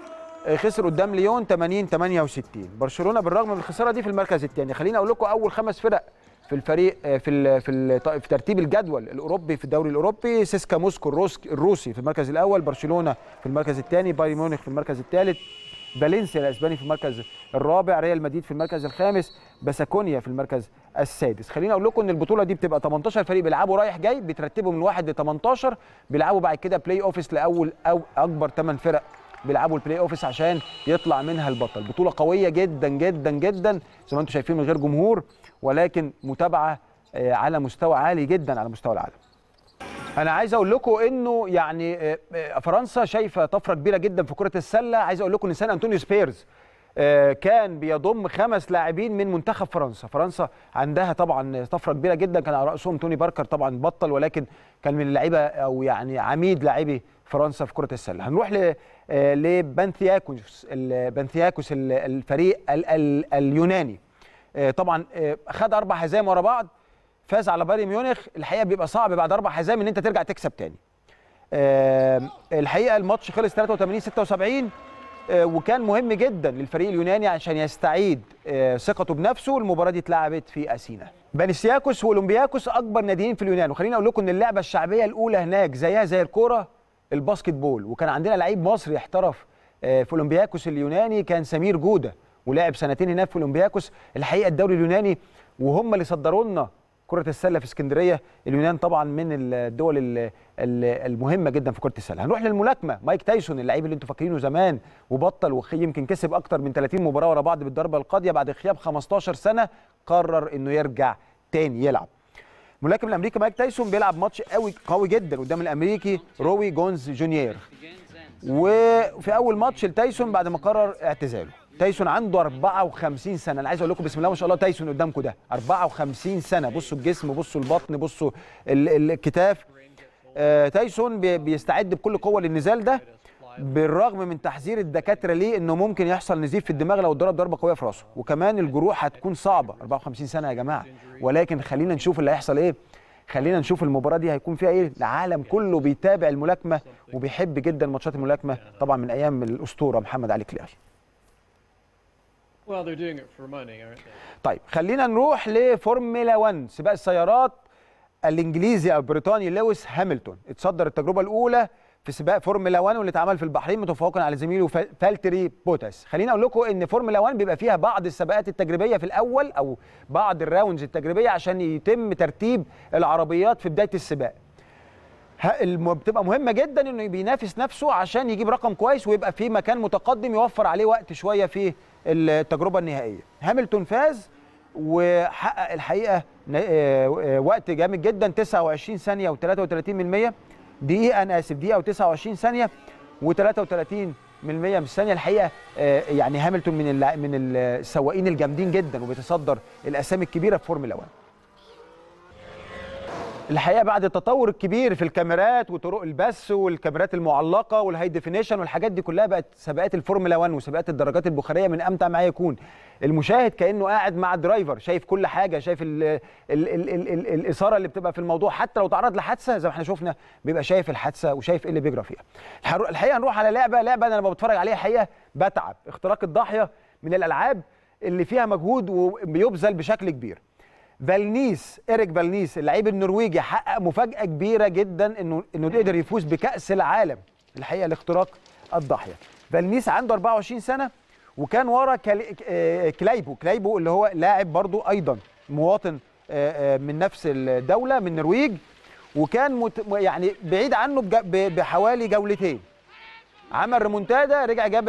خسر قدام ليون تمانين تمانية وستين. برشلونه بالرغم من الخساره دي في المركز الثاني. خليني اقول لكم اول خمس فرق في الفريق في ال في, ال في ترتيب الجدول الاوروبي في الدوري الاوروبي: سيسكا موسكو الروسي في المركز الاول، برشلونه في المركز الثاني، بايرن ميونخ في المركز الثالث، فالنسيا الاسباني في المركز الرابع، ريال مدريد في المركز الخامس، باسكونيا في المركز السادس. خليني اقول لكم ان البطوله دي بتبقى تمنتاشر فريق بيلعبوا رايح جاي، بيترتبوا من واحد ل تمنتاشر، بيلعبوا بعد كده بلاي اوفس لاول او اكبر ثمان فرق بيلعبوا البلاي اوفس عشان يطلع منها البطل. بطوله قويه جدا جدا جدا زي ما انتم شايفين من غير جمهور، ولكن متابعه على مستوى عالي جدا على مستوى العالم. انا عايز اقول لكم انه يعني فرنسا شايفه طفره كبيره جدا في كره السله. عايز اقول لكم ان سان انطونيو سبيرز كان بيضم خمس لاعبين من منتخب فرنسا. فرنسا عندها طبعا طفره كبيره جدا، كان على راسهم توني باركر طبعا بطل، ولكن كان من اللعيبه او يعني عميد لاعبي فرنسا في كره السله. هنروح ل لبنثياكوس بنثياكوس الفريق ال ال اليوناني. طبعا خد اربع هزايم ورا بعض، فاز على بايرن ميونخ. الحقيقه بيبقى صعب بعد اربع هزايم ان انت ترجع تكسب تاني. الحقيقه الماتش خلص تلاتة وتمانين ستة وسبعين، وكان مهم جدا للفريق اليوناني عشان يستعيد ثقته بنفسه. المباراه دي اتلعبت في اثينا. بانيسياكوس واولمبياكوس اكبر ناديين في اليونان، وخليني اقول لكم ان اللعبه الشعبيه الاولى هناك زيها زي الكوره الباسكت بول، وكان عندنا لعيب مصري احترف في اولمبياكوس اليوناني كان سمير جوده، ولعب سنتين هناك في اولمبياكوس. الحقيقه الدوري اليوناني وهم اللي صدروا لنا كره السله في اسكندريه، اليونان طبعا من الدول المهمه جدا في كره السله. هنروح للملاكمه، مايك تايسون اللعيب اللي انتم فاكرينه زمان وبطل ويمكن كسب اكتر من ثلاثين مباراه ورا بعض بالضربه القاضيه، بعد غياب خمستاشر سنه قرر انه يرجع تاني يلعب. الملاكم الامريكي مايك تايسون بيلعب ماتش قوي قوي جدا قدام الامريكي روي جونز جونيور، وفي اول ماتش لتايسون بعد ما قرر اعتزاله. تايسون عنده أربعة وخمسين سنه، انا عايز اقول لكم بسم الله ما شاء الله تايسون قدامكم ده أربعة وخمسين سنه، بصوا الجسم، بصوا البطن، بصوا الكتاف. آه تايسون بيستعد بكل قوه للنزال ده، بالرغم من تحذير الدكاتره ليه انه ممكن يحصل نزيف في الدماغ لو اتضرب ضربه قويه في راسه، وكمان الجروح هتكون صعبه. أربعة وخمسين سنه يا جماعه، ولكن خلينا نشوف اللي هيحصل ايه، خلينا نشوف المباراه دي هيكون فيها ايه. العالم كله بيتابع الملاكمه وبيحب جدا ماتشات الملاكمه، طبعا من ايام الاسطوره محمد علي كلاي. طيب خلينا نروح لفورمولا واحد، سباق السيارات الانجليزي او البريطاني لويس هامilton اتصدر التجربه الاولى في سباق فورمولا واحد واللي اتعمل في البحرين متفوقا على زميله فالتري بوتاس. خليني اقول لكم ان فورمولا واحد بيبقى فيها بعض السباقات التجريبيه في الاول او بعض الراوندز التجريبيه عشان يتم ترتيب العربيات في بدايه السباق. بتبقى مهمه جدا انه بينافس نفسه عشان يجيب رقم كويس ويبقى في مكان متقدم يوفر عليه وقت شويه في التجربه النهائيه. هامilton فاز وحقق الحقيقه وقت جامد جدا، تسعة وعشرين ثانيه وثلاثة وثلاثين من المية، دقيقه انا اسف دقيقه وتسعة وعشرين ثانيه وثلاثة وثلاثين من المية من الثانيه. الحقيقه يعني هامilton من من السواقين الجامدين جدا وبيتصدر الاسامي الكبيره في فورمولا واحد. الحقيقه بعد التطور الكبير في الكاميرات وطرق البث والكاميرات المعلقه والهاي ديفينيشن والحاجات دي كلها، بقت سباقات الفورمولا واحد وسباقات الدراجات البخاريه من امتع ما يكون. المشاهد كانه قاعد مع الدرايفر، شايف كل حاجه، شايف ال ال ال ال ال الاثاره اللي بتبقى في الموضوع، حتى لو تعرض لحادثه زي ما احنا شفنا بيبقى شايف الحادثه وشايف ايه اللي بيجرى فيها. الحقيقه نروح على لعبه لعبه انا لما بتفرج عليها حقيقه بتعب، اختراق الضاحيه من الالعاب اللي فيها مجهود وبيبذل بشكل كبير. فالنيس إيريك فالنيس اللعيب النرويجي حقق مفاجأة كبيرة جدا انه انه قدر يفوز بكأس العالم الحقيقة لاختراق الضاحية. فالنيس عنده أربعة وعشرين سنة وكان ورا كلايبو كلايبو اللي هو لاعب برضو ايضا مواطن من نفس الدولة من النرويج، وكان مت يعني بعيد عنه بحوالي جولتين. عمل ريمونتادا، رجع جاب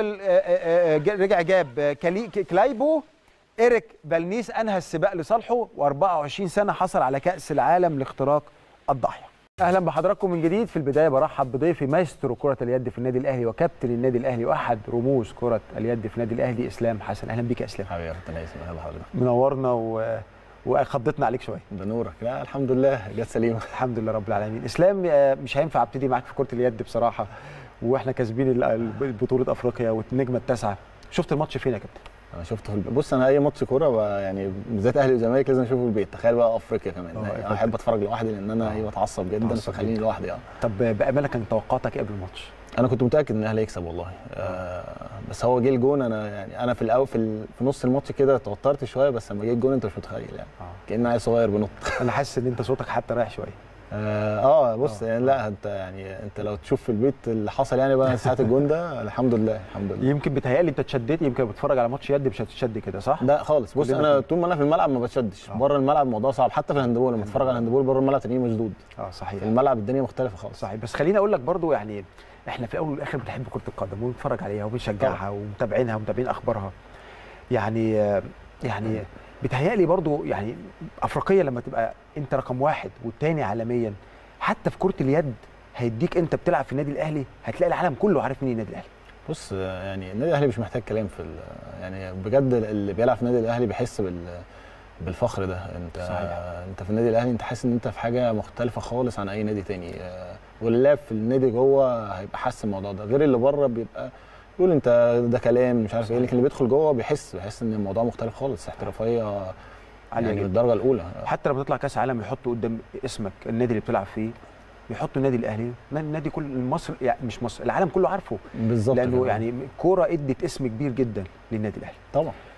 رجع جاب كلايبو. إيريك فالنيس انهى السباق لصالحه وأربعة وعشرين سنة حصل على كأس العالم لاختراق الضاحية. اهلا بحضراتكم من جديد. في البدايه برحب بضيفي مايسترو كرة اليد في النادي الاهلي وكابتن النادي الاهلي واحد رموز كرة اليد في النادي الاهلي اسلام حسن. اهلا بيك يا اسلام. حبيبي يا كابتن هيثم، اهلا بحضرتك. منورنا و... وخضتنا عليك شويه. ده نورك. لا الحمد لله جت سليمه. الحمد لله رب العالمين. اسلام مش هينفع ابتدي معاك في كرة اليد بصراحه، واحنا كاسبين بطولة افريقيا والنجمه التاسعه. شفت الماتش فين يا كابتن؟ انا شفته في البيت. بص انا اي ماتش كوره يعني بالذات اهلي وزمالك لازم اشوفه في البيت، تخيل بقى افريقيا كمان. انا احب اتفرج لوحدي لان انا ايوه بتعصب جدا فخليني لوحدي. اه طب بامانه كان توقعاتك قبل الماتش؟ انا كنت متاكد ان الاهلي هيكسب والله. آه بس هو جه الجون، انا يعني انا في الاول في, في نص الماتش كده توترت شويه، بس لما جه الجون انت مش متخيل يعني آه. كأن عيل صغير بنط. انا حاسس ان انت صوتك حتى رايح شويه. اه, آه بص آه. يعني لا انت يعني انت لو تشوف في البيت اللي حصل يعني بقى ساعه الجون ده الحمد لله الحمد لله. يمكن بتهيألي انت اتشديت، يمكن بتتفرج على ماتش يد مش هتتشد كده صح؟ لا خالص. بص انا طول ما انا في الملعب ما بتشدش، بره الملعب الموضوع صعب، حتى في الهاندبول لما اتفرج على الهاندبول بره الملعب تلاقيني مشدود. اه صحيح. في الملعب الدنيا مختلفه خالص. صحيح. بس خليني اقول لك برضو يعني احنا في الاول والاخر بنحب كره القدم وبنتفرج عليها وبنشجعها ومتابعينها ومتابعين اخبارها. يعني يعني بتهيألي برضو يعني افريقيا لما تبقى انت رقم واحد والتاني عالميا، حتى في كرة اليد هيديك انت بتلعب في النادي الاهلي هتلاقي العالم كله عارف مين النادي الاهلي. بص يعني النادي الاهلي مش محتاج كلام في يعني بجد اللي بيلعب في النادي الاهلي بيحس بال بالفخر ده. انت صحيح. انت في النادي الاهلي انت حاسس ان انت في حاجه مختلفه خالص عن اي نادي تاني، واللاعب في النادي جوه هيبقى حاسس الموضوع ده، غير اللي بره بيبقى يقول انت ده كلام مش عارف ايه، لكن اللي بيدخل جوه بيحس بيحس ان الموضوع مختلف خالص، احترافيه يعني من الدرجه الاولى. حتى لما تطلع كاس عالم يحطوا قدام اسمك النادي اللي بتلعب فيه، بيحطوا النادي الاهلي، النادي كل مصر يعني مش مصر العالم كله عارفه بالظبط، لانه يعني كوره ادت اسم كبير جدا للنادي الاهلي. طبعا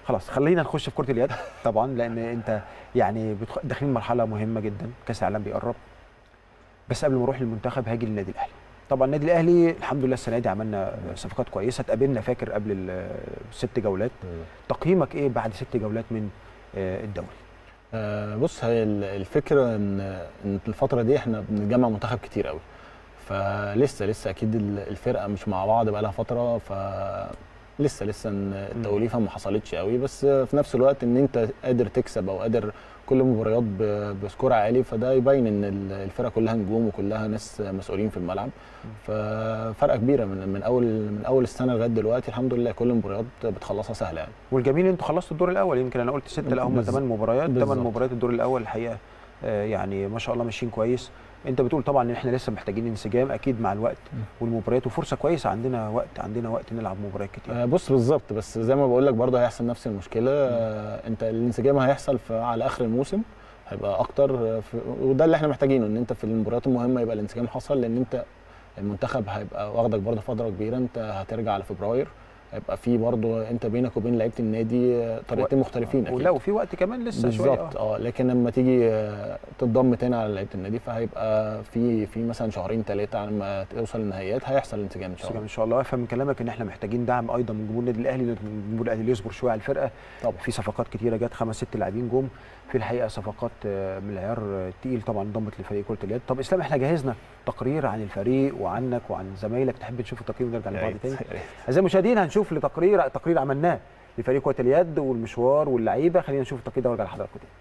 خلاص خلينا نخش في كره اليد طبعا، لان انت يعني بتخ... داخلين مرحله مهمه جدا، كاس العالم بيقرب. بس قبل ما نروح للمنتخب هاجي للنادي الاهلي. طبعا النادي الاهلي الحمد لله السنه دي عملنا صفقات كويسه، اتقابلنا فاكر قبل الست جولات. تقييمك ايه بعد ست جولات من الدوري؟ آه بص، هي الفكره ان ان الفتره دي احنا بنجمع منتخب كتير قوي، فلسه لسه اكيد الفرقه مش مع بعض بقى لها فتره، ف لسه لسه التوليفه ما حصلتش قوي. بس في نفس الوقت ان انت قادر تكسب او قادر كل مباريات بسكور عالي، فده يبين ان الفرقه كلها نجوم وكلها ناس مسؤولين في الملعب. ففرقه كبيره من من اول من اول السنه لغايه دلوقتي الحمد لله كل المباريات بتخلصها سهله يعني. والجميل انتوا خلصتوا الدور الاول، يمكن انا قلت سته، لا هم ثمان مباريات، ثمان مباريات الدور الاول الحقيقه. آه يعني ما شاء الله ماشيين كويس. انت بتقول طبعا ان احنا لسه محتاجين انسجام اكيد مع الوقت والمباريات، وفرصه كويسه عندنا وقت عندنا وقت نلعب مباريات كتير. آه بص بالظبط، بس زي ما بقول لك برضه هيحصل نفس المشكله. آه انت الانسجام هيحصل على اخر الموسم هيبقى اكتر، وده اللي احنا محتاجينه، ان انت في المباريات المهمه يبقى الانسجام حصل، لان انت المنتخب هيبقى واخدك برضه فتره كبيره، انت هترجع على فبراير، هيبقى في برضه انت بينك وبين لعيبه النادي طريقتين مختلفين اكيد، ولو في وقت كمان لسه شويه بالظبط. اه لكن لما تيجي تتضم تاني على لعيبه النادي فهيبقى في في مثلا شهرين ثلاثه على ما توصل للنهائيات هيحصل انسجام ان شاء الله. ان شاء الله. افهم من كلامك ان احنا محتاجين دعم ايضا من جمهور النادي الاهلي، جمهور الاهلي يصبر شويه على الفرقه طبعا. في صفقات كتيره جت، خمس ست لاعبين جم في الحقيقه، صفقات من العيار الثقيل طبعا انضمت لفريق كره اليد. طب اسلام احنا جهزنا تقرير عن الفريق وعنك وعن زمايلك، تحب نشوف التقرير ونرجع لبعض تاني؟ اعزائي المشاهدين هنشوف لتقرير تقرير عملناه لفريق كره اليد والمشوار واللعيبه، خلينا نشوف التقرير ده ونرجع لحضراتكم تاني.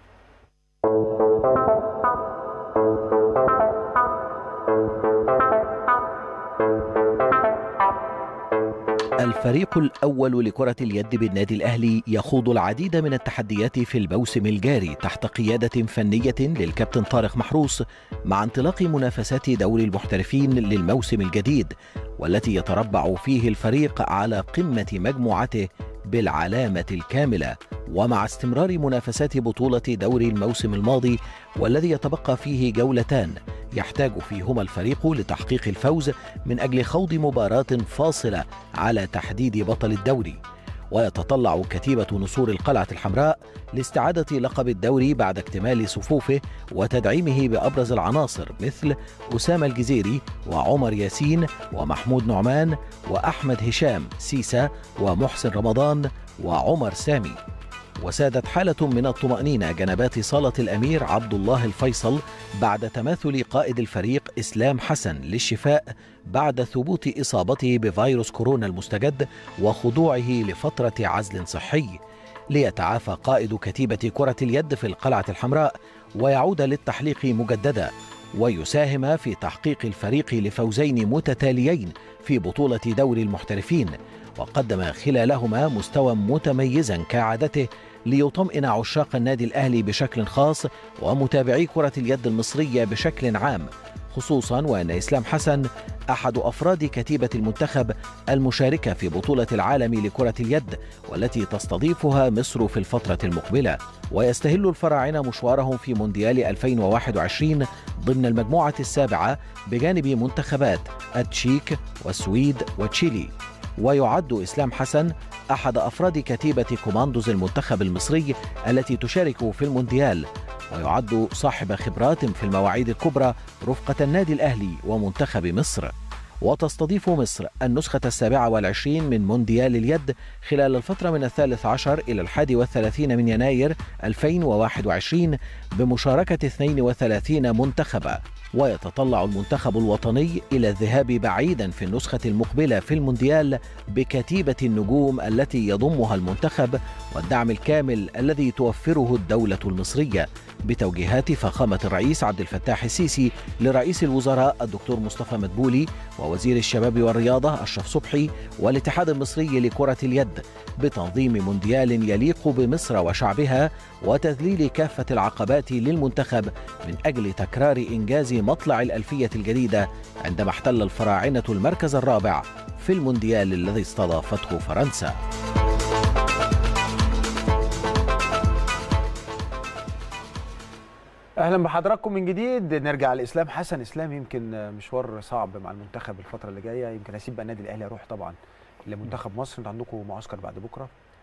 الفريق الأول لكرة اليد بالنادي الأهلي يخوض العديد من التحديات في الموسم الجاري تحت قيادة فنية للكابتن طارق محروس، مع انطلاق منافسات دوري المحترفين للموسم الجديد، والتي يتربع فيه الفريق على قمة مجموعته بالعلامة الكاملة، ومع استمرار منافسات بطولة دوري الموسم الماضي والذي يتبقى فيه جولتان يحتاج فيهما الفريق لتحقيق الفوز من أجل خوض مباراة فاصلة على تحديد بطل الدوري. ويتطلع كتيبة نسور القلعة الحمراء لاستعادة لقب الدوري بعد اكتمال صفوفه وتدعيمه بأبرز العناصر مثل أسامة الجزيري وعمر ياسين ومحمود نعمان وأحمد هشام سيسا ومحسن رمضان وعمر سامي. وسادت حالة من الطمأنينة جنبات صالة الأمير عبد الله الفيصل بعد تماثل قائد الفريق إسلام حسن للشفاء بعد ثبوت إصابته بفيروس كورونا المستجد وخضوعه لفترة عزل صحي، ليتعافى قائد كتيبة كرة اليد في القلعة الحمراء ويعود للتحليق مجددا، ويساهم في تحقيق الفريق لفوزين متتاليين في بطولة دوري المحترفين، وقدم خلالهما مستوى متميزا كعادته ليطمئن عشاق النادي الأهلي بشكل خاص ومتابعي كرة اليد المصرية بشكل عام، خصوصا وأن إسلام حسن أحد أفراد كتيبة المنتخب المشاركة في بطولة العالم لكرة اليد والتي تستضيفها مصر في الفترة المقبلة. ويستهل الفراعنة مشوارهم في مونديال ألفين وواحد وعشرين ضمن المجموعة السابعة بجانب منتخبات التشيك والسويد وتشيلي. ويعد إسلام حسن أحد أفراد كتيبة كوماندوز المنتخب المصري التي تشارك في المونديال، ويعد صاحب خبرات في المواعيد الكبرى رفقة النادي الأهلي ومنتخب مصر. وتستضيف مصر النسخة السابعة والعشرين من مونديال اليد خلال الفترة من الثالث عشر إلى الحادي والثلاثين من يناير ألفين وواحد وعشرين بمشاركة اثنين وثلاثين منتخبا. ويتطلع المنتخب الوطني إلى الذهاب بعيدا في النسخة المقبلة في المونديال بكتيبة النجوم التي يضمها المنتخب والدعم الكامل الذي توفره الدولة المصرية بتوجيهات فخامة الرئيس عبد الفتاح السيسي لرئيس الوزراء الدكتور مصطفى مدبولي ووزير الشباب والرياضة أشرف صبحي والاتحاد المصري لكرة اليد بتنظيم مونديال يليق بمصر وشعبها وتذليل كافة العقبات للمنتخب من أجل تكرار إنجاز مطلع الألفية الجديدة عندما احتل الفراعنة المركز الرابع في المونديال الذي استضافته فرنسا. اهلا بحضراتكم من جديد. نرجع لاسلام حسن. اسلام يمكن مشوار صعب مع المنتخب الفتره اللي جايه، يمكن هسيب بقى النادي الاهلي اروح طبعا لمنتخب مصر. انتوا عندكم معسكر بعد بكره،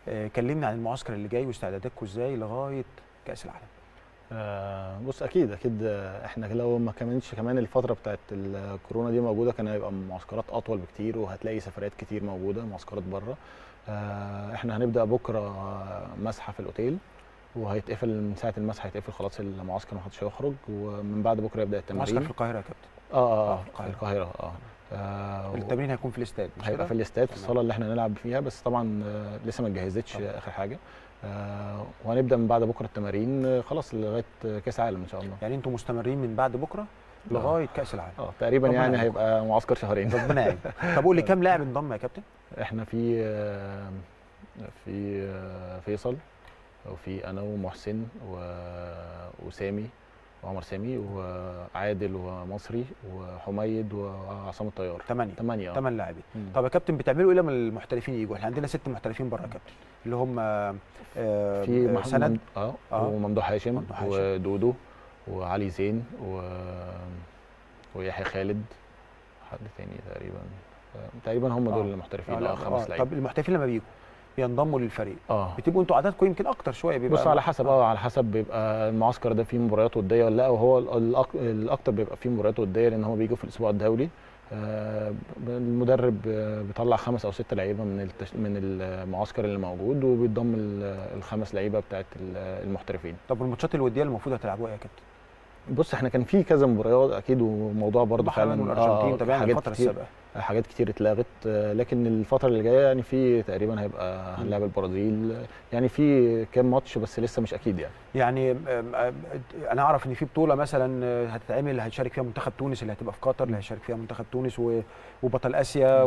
آه كلمنا عن المعسكر اللي جاي واستعداداتكم ازاي لغايه كاس العالم. آه بص اكيد اكيد احنا لو ما كملتش كمان الفتره بتاعت الكورونا دي موجوده كان هيبقى معسكرات اطول بكتير، وهتلاقي سفريات كتير موجوده، معسكرات بره. آه احنا هنبدا بكره مسحه في الاوتيل، وهيتقفل من ساعه المسح هيتقفل خلاص المعسكر، ما حدش هيخرج، ومن بعد بكره يبدا التمرين. معسكر في القاهره يا كابتن؟ اه اه في القاهره اه, آه التمرين هيكون في الاستاد، هيبقى في الاستاد في الصاله اللي احنا هنلعب فيها، بس طبعا آه لسه ما اتجهزتش اخر حاجه. آه وهنبدا من بعد بكره التمارين آه خلاص لغايه كاس العالم ان شاء الله. يعني انتم مستمرين من بعد بكره لغايه كاس العالم؟ اه تقريبا يعني هيبقى معسكر شهرين. ربنا يعين. طب قول لي كام لاعب انضم يا كابتن؟ احنا في آه في آه فيصل، وفي انا ومحسن وسامي وعمر سامي وعادل ومصري وحميد وعصام الطيار. ثمانية ثمانية ثمان لاعبين. طب يا كابتن بتعملوا ايه لما المحترفين يجوا؟ احنا عندنا ست محترفين بره يا كابتن، اللي هم آه في سند اه, آه وممدوح هاشم ودودو وعلي زين و... ويحيى خالد، حد تاني تقريبا تقريبا هم دول آه. المحترفين اه خمس لعيبه. طب المحترفين لما بيجوا بينضموا للفريق اه بتبقوا انتوا عددكم يمكن اكتر شويه؟ بيبقى بص على حسب اه على حسب بيبقى المعسكر ده فيه مباريات وديه ولا لا، وهو الاكتر بيبقى فيه مباريات وديه لان هم بيجوا في الاسبوع الدولي. آه المدرب بيطلع خمس او ست لعيبه من التش... من المعسكر اللي موجود، وبيضم الخمس لعيبه بتاعت المحترفين. طب والماتشات الوديه اللي المفروض هتلعبوها يا كابتن؟ بص احنا كان في كذا مباريات اكيد، وموضوع برضه فعلا والارجنتين تابعنا الفتره السابقه، حاجات كتير اتلغت، لكن الفتره اللي جايه يعني في تقريبا هيبقى هنلعب البرازيل، يعني في كام ماتش بس لسه مش اكيد يعني. يعني انا اعرف ان في بطوله مثلا هتتعمل هيشارك فيها منتخب تونس اللي هتبقى في قطر، اللي هيشارك فيها منتخب تونس وبطل اسيا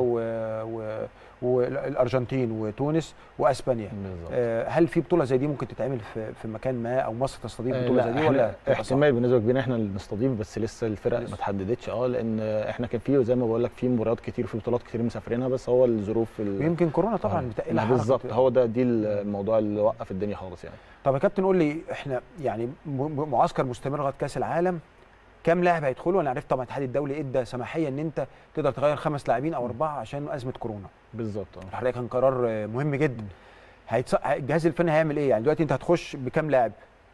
والارجنتين وتونس واسبانيا. هل في بطوله زي دي ممكن تتعمل في في مكان ما، او مصر تستضيف بطوله زي دي ولا احتمال بنسبه كبيره احنا اللي نستضيف، بس لسه الفرق ما اتحددتش اه لان احنا كان في زي ما بقول لك في مباريات كتير في بطولات كتير مسافرينها، بس هو الظروف يمكن كورونا طبعا متقلها بالظبط، هو ده دي الموضوع اللي وقف الدنيا خالص يعني. طب يا كابتن قول لي احنا يعني معسكر مستمر لغايه كاس العالم، كام لاعب هيدخلوا؟ انا عرفت طبعا الاتحاد الدولي ادى سماحيه ان انت تقدر تغير خمس لاعبين او اربعه عشان ازمه كورونا. بالظبط اه الحقيقه كان قرار مهم جدا. هيتص... الجهاز الفني هيعمل ايه؟ يعني دلوقتي انت هتخش بكام لاعب؟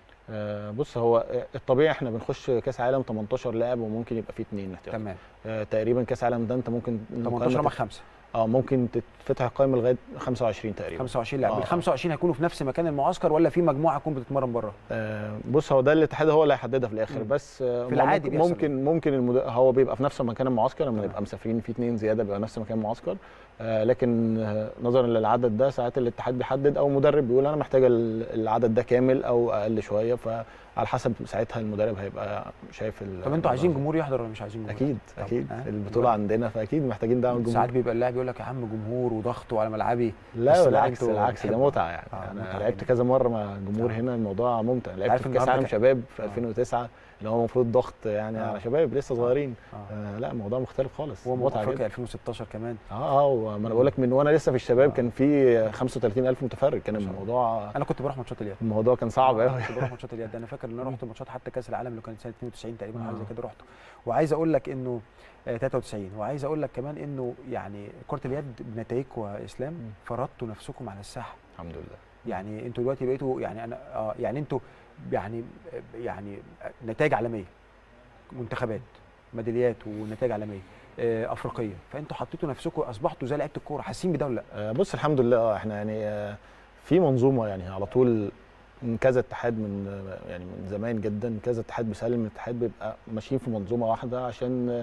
آه بص هو الطبيعي احنا بنخش كاس عالم ثمانية عشر لاعب، وممكن يبقى فيه اثنين احتياطي. تمام. آه تقريبا كاس عالم ده انت ممكن ثمانية عشر مع خمسة. اه ممكن تتفتح القائمه لغايه خمسة وعشرين تقريبا. خمسة وعشرين لاعب. آه. ال خمسة وعشرين هيكونوا في نفس مكان المعسكر ولا في مجموعه تكون بتتمرن بره؟ آه بص هو ده الاتحاد هو اللي هيحددها في الاخر، م. بس في العادي ممكن ممكن, ممكن المد... هو بيبقى في نفس مكان المعسكر، لما نبقى مسافرين في اثنين زياده بيبقى نفس مكان المعسكر. آه لكن آه نظرا للعدد ده ساعات الاتحاد بيحدد، او المدرب بيقول انا محتاج العدد ده كامل او اقل شويه، فعلى حسب ساعتها المدرب هيبقى شايف. طب انتوا عايزين جمهور يحضر ولا مش عايزين جمهور؟ اكيد اكيد آه. البطوله عندنا فاكيد محتاجين دعم الجمهور. ساعات بيبقى اللاعب يقول لك يا عم جمهور وضغط وعلى ملعبي. لا بالعكس العكس ده متعه يعني. آه انا لعبت كذا مره مع الجمهور آه. هنا الموضوع ممتع. لعبت في كاس عالم شباب في آه. ألفين وتسعة اللي هو المفروض ضغط يعني آه. على شباب لسه صغيرين. آه. آه لا الموضوع مختلف خالص، متعه افريقيا ألفين وستاشر كمان. اه اه وما انا بقول لك من وانا لسه في الشباب آه. كان في خمسة وثلاثين ألف متفرج، كان الموضوع انا كنت بروح ماتشات اليد. الموضوع كان صعب قوي. كنت بروح ماتشات اليد، انا فاكر ان انا رحت ماتشات حتى كاس العالم اللي كانت سنه اثنين وتسعين تقريبا حاجه زي كده رحت. وعايز اقول لك انه ثلاثة وتسعين، وعايز اقول لك كمان انه يعني كره اليد بنتائجكم يا اسلام فرضتوا نفسكم على الساحه الحمد لله. يعني انتوا دلوقتي بقيتوا يعني انا اه يعني انتوا يعني يعني نتائج عالميه، منتخبات، ميداليات ونتائج عالميه آه افريقيه، فانتوا حطيتوا نفسكم اصبحتوا زي لعيبه الكوره، حاسين بده ولا لا؟ آه بص الحمد لله اه احنا يعني آه في منظومه يعني على طول من كذا اتحاد، من يعني من زمان جدا كذا اتحاد بيسلم الاتحاد بيبقى ماشيين في منظومه واحده عشان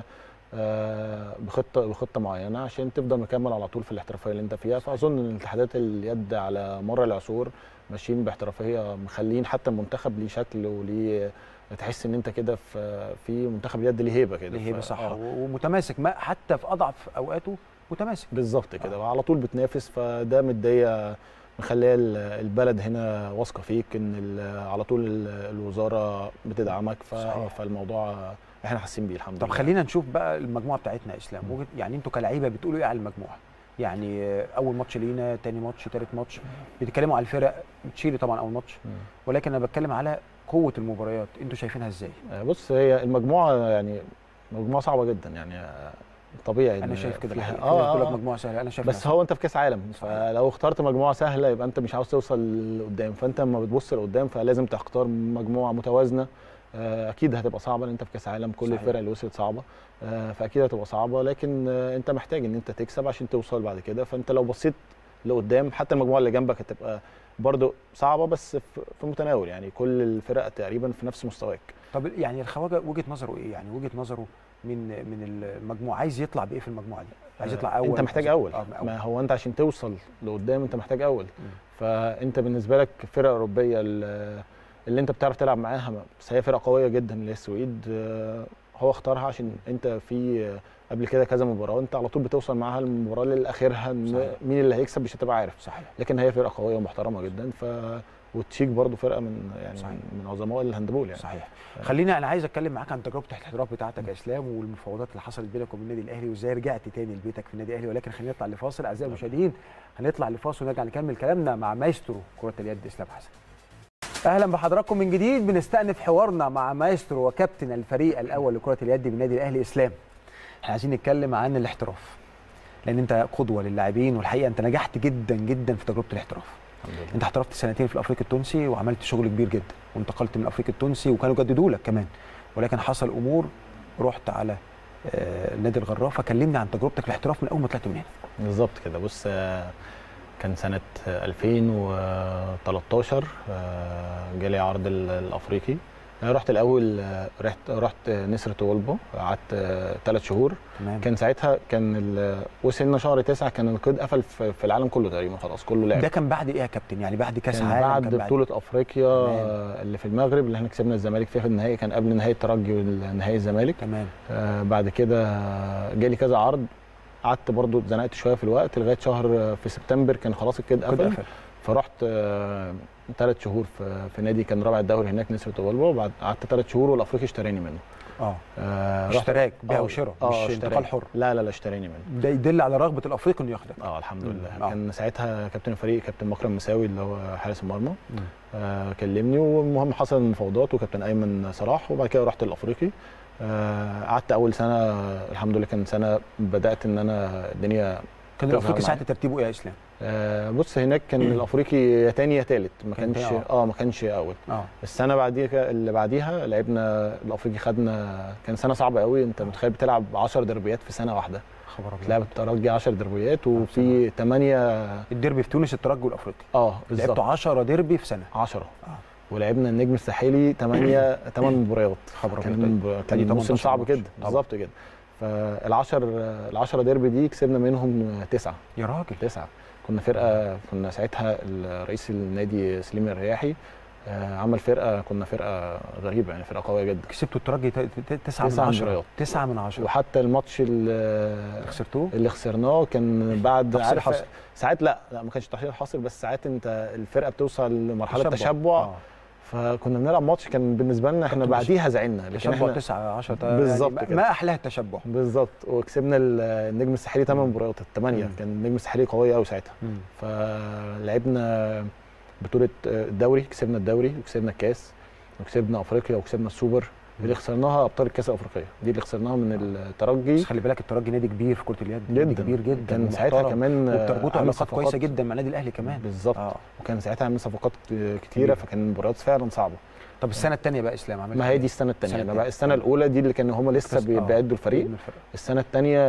آه بخطه بخطه معينه عشان تفضل مكمل على طول في الاحترافيه اللي انت فيها. فاظن ان اتحادات اليد على مر العصور ماشيين باحترافيه، مخلين حتى المنتخب ليه شكل وليه تحس ان انت كده في في منتخب اليد ليه هيبه كده، ليه هيبه صح آه. ومتماسك ما حتى في اضعف اوقاته متماسك بالظبط كده آه. وعلى طول بتنافس، فده مديه مخليه البلد هنا واثقه فيك ان على طول الوزاره بتدعمك، فالموضوع احنا حاسين بيه الحمد لله. طب خلينا نشوف بقى المجموعه بتاعتنا يا اسلام. يعني انتوا كلاعيبه بتقولوا ايه على المجموعه؟ يعني اول ماتش لينا، ثاني ماتش، ثالث ماتش، بتتكلموا على الفرق، تشيلي طبعا اول ماتش، ولكن انا بتكلم على قوه المباريات، انتوا شايفينها ازاي؟ بص هي المجموعه يعني مجموعه صعبه جدا يعني طبيعي انا شايف كده الحقيقه اه دول مجموعه سهله انا شايف بس هو انت في كاس عالم، فلو اخترت مجموعه سهله يبقى انت مش عاوز توصل لقدام، فانت لما بتبص لقدام فلازم تختار مجموعه متوازنه. اكيد هتبقى صعبه لان انت في كاس عالم، كل الفرق اللي وصلت صعبه، فاكيد هتبقى صعبه، لكن انت محتاج ان انت تكسب عشان توصل بعد كده. فانت لو بصيت لقدام حتى المجموعه اللي جنبك هتبقى برضو صعبه بس في متناول، يعني كل الفرق تقريبا في نفس مستواك. طب يعني الخواجه وجهه نظره ايه؟ يعني وجهه نظره من من المجموعه عايز يطلع بايه في المجموعه دي؟ عايز يطلع اول؟ انت محتاج اول. آه ما هو انت عشان توصل لقدام انت محتاج اول. م. فانت بالنسبه لك فرق اوروبيه اللي انت بتعرف تلعب معاها، بس هي فرقه قويه جدا اللي هي السويد، هو اختارها عشان انت في قبل كده كذا مباراه انت على طول بتوصل معاها المباراه للاخرها، مين اللي هيكسب مش هتبقى عارف. صحيح. لكن هي فرقه قويه ومحترمه جدا. ف والتشيك برضو فرقه من يعني صحيح. من عظماء الهاندبول يعني. صحيح. خلينا انا عايز اتكلم معاك عن تجربه الاحتراف بتاعتك يا اسلام والمفاوضات اللي حصلت بينك وبين النادي الاهلي وازاي رجعت تاني لبيتك في النادي الاهلي، ولكن خلينا نطلع لفاصل اعزائي المشاهدين، هنطلع لفاصل ونرجع نكمل كلامنا مع مايسترو كره اليد اسلام حسن. اهلا بحضراتكم من جديد، بنستأنف حوارنا مع مايسترو وكابتن الفريق الاول لكره اليد بالنادي الاهلي اسلام. احنا عايزين نتكلم عن الاحتراف لان انت قدوه للاعبين، والحقيقه انت نجحت جدا جدا في تجربه الاحتراف. انت احترفت سنتين في الافريقي التونسي وعملت شغل كبير جدا، وانتقلت من الافريقي التونسي وكانوا جددوا لك كمان، ولكن حصل امور رحت على آه نادي الغرافه. كلمني عن تجربتك في الاحتراف من اول ما طلعت من هنا. بالظبط كده. بص كان سنه ألفين وتلتاشر جالي عرض الافريقي. رحت الاول رحت رحت نسر تولبو، قعدت ثلاث شهور. تمام. كان ساعتها كان وصلنا شهر تسعة كان القيد قفل في العالم كله تقريبا، خلاص كله لعب. ده كان بعد ايه يا كابتن؟ يعني بعد كاس عالم؟ بعد كان بعد بطوله افريقيا. تمام. اللي في المغرب اللي احنا كسبنا الزمالك فيها في النهائي، كان قبل نهائي الترجي ونهائي الزمالك. تمام. آه بعد كده جالي كذا عرض، قعدت برضو اتزنقت شويه في الوقت لغايه شهر في سبتمبر كان خلاص القيد قفل. فرحت آه ثلاث شهور في, في نادي كان رابع الدوري هناك نسر تولبو، وبعد قعدت ثلاث شهور والافريقي اشتراني منه. اه, آه اشتراك بيع وشراء مش انتقال حر؟ لا لا لا اشتراني منه. ده يدل على رغبه الافريقي انه ياخدك. اه الحمد لله. آه. كان ساعتها كابتن الفريق كابتن مكرم مساوي اللي هو حارس المرمى آه كلمني، والمهم حصل المفاوضات وكابتن ايمن صلاح، وبعد كده رحت الافريقي. قعدت آه اول سنه الحمد لله، كان سنه بدات ان انا الدنيا. كان الافريقي ساعتها ترتيبه ايه يا اسلام؟ آه بص هناك كان الافريقي يا ثاني يا ثالث، ما كانش اه ما كانش اول. اه السنه بعديها اللي بعديها لعبنا الافريقي، خدنا كان سنه صعبه قوي. انت متخيل بتلعب عشر دربيات في سنه واحده؟ خبر ابيض. لعبت الترجي عشر دربيات وفي ثمانية الديربي في تونس الترجي والافريقي. اه بالظبط. لعبتوا عشرة ديربي في سنه. عشرة. اه ولعبنا النجم الساحلي ثمانية ثمان مباريات. خبر ابيض. كان كان موسم صعب جدا. بالظبط كده. فالعشر العشرة ديربي دي كسبنا منهم تسعه. يا راجل. تسعه. كنا فرقه، كنا ساعتها رئيس النادي سليم الرياحي عمل فرقه، كنا فرقه غريبه يعني، فرقه قويه جدا. كسبتوا الترجي تسعه من عشرة. تسعه من عشرة. وحتى الماتش اللي خسرتوه اللي خسرناه كان بعد عارف ساعات لا لا ما كانش تحصيل حاصل، بس ساعات انت الفرقه بتوصل لمرحله تشبع. آه. فكنا بنلعب ماتش كان بالنسبه لنا احنا بعديها زعلنا، لكن احنا تسعه عشره بالظبط يعني كده. ما احلاها التشبع. بالظبط. وكسبنا النجم الساحلي ثمان مباريات، الثمانيه كان النجم الساحلي قوي قوي ساعتها. مم. فلعبنا بطوله الدوري، كسبنا الدوري وكسبنا الكاس وكسبنا افريقيا وكسبنا السوبر. اللي خسرناها ابطال الكاس الافريقيه دي اللي خسرناها من الترجي. بس خلي بالك الترجي نادي كبير في كره اليد، نادي كبير جدا. كان ساعتها كمان وبتربطوا علاقات كويسه جدا مع النادي الاهلي كمان. بالظبط. آه. وكان ساعتها عامل صفقات كتيره، فكان المباريات فعلا صعبه. طب السنه الثانيه بقى اسلام عملت ما هي دي السنه الثانيه. انا بقى السنه الاولى دي اللي كانوا هم لسه بيعدوا الفريق. السنه الثانيه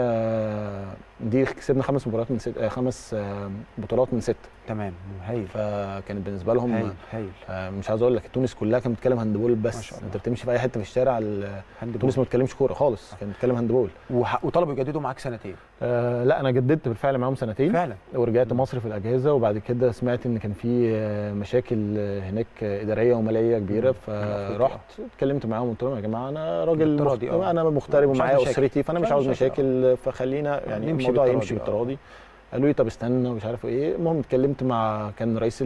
دي كسبنا خمس مباريات من ست، خمس بطولات من ست. تمام هايل. فكانت بالنسبه لهم هايل هايل. مش عاوز اقول لك تونس كلها كانت بتتكلم هاندبول بس. انت بتمشي في اي حته في الشارع تونس ما بتتكلمش كوره خالص، كانت بتتكلم هاندبول. وطلبوا يجددوا معاك سنتين؟ آه لا انا جددت بالفعل معاهم سنتين فعلا، ورجعت مصر في الاجازه. وبعد كده سمعت ان كان في مشاكل هناك اداريه وماليه كبيره، فرحت اتكلمت معاهم وقلت لهم يا جماعه انا راجل مخ... انا مغترب ومعايا اسرتي، فانا مش عاوز مشاكل، فخلينا يعني الموضوع يمشي بالتراضي. قالوا لي طب استنى ومش عارف ايه. المهم اتكلمت مع كان رئيس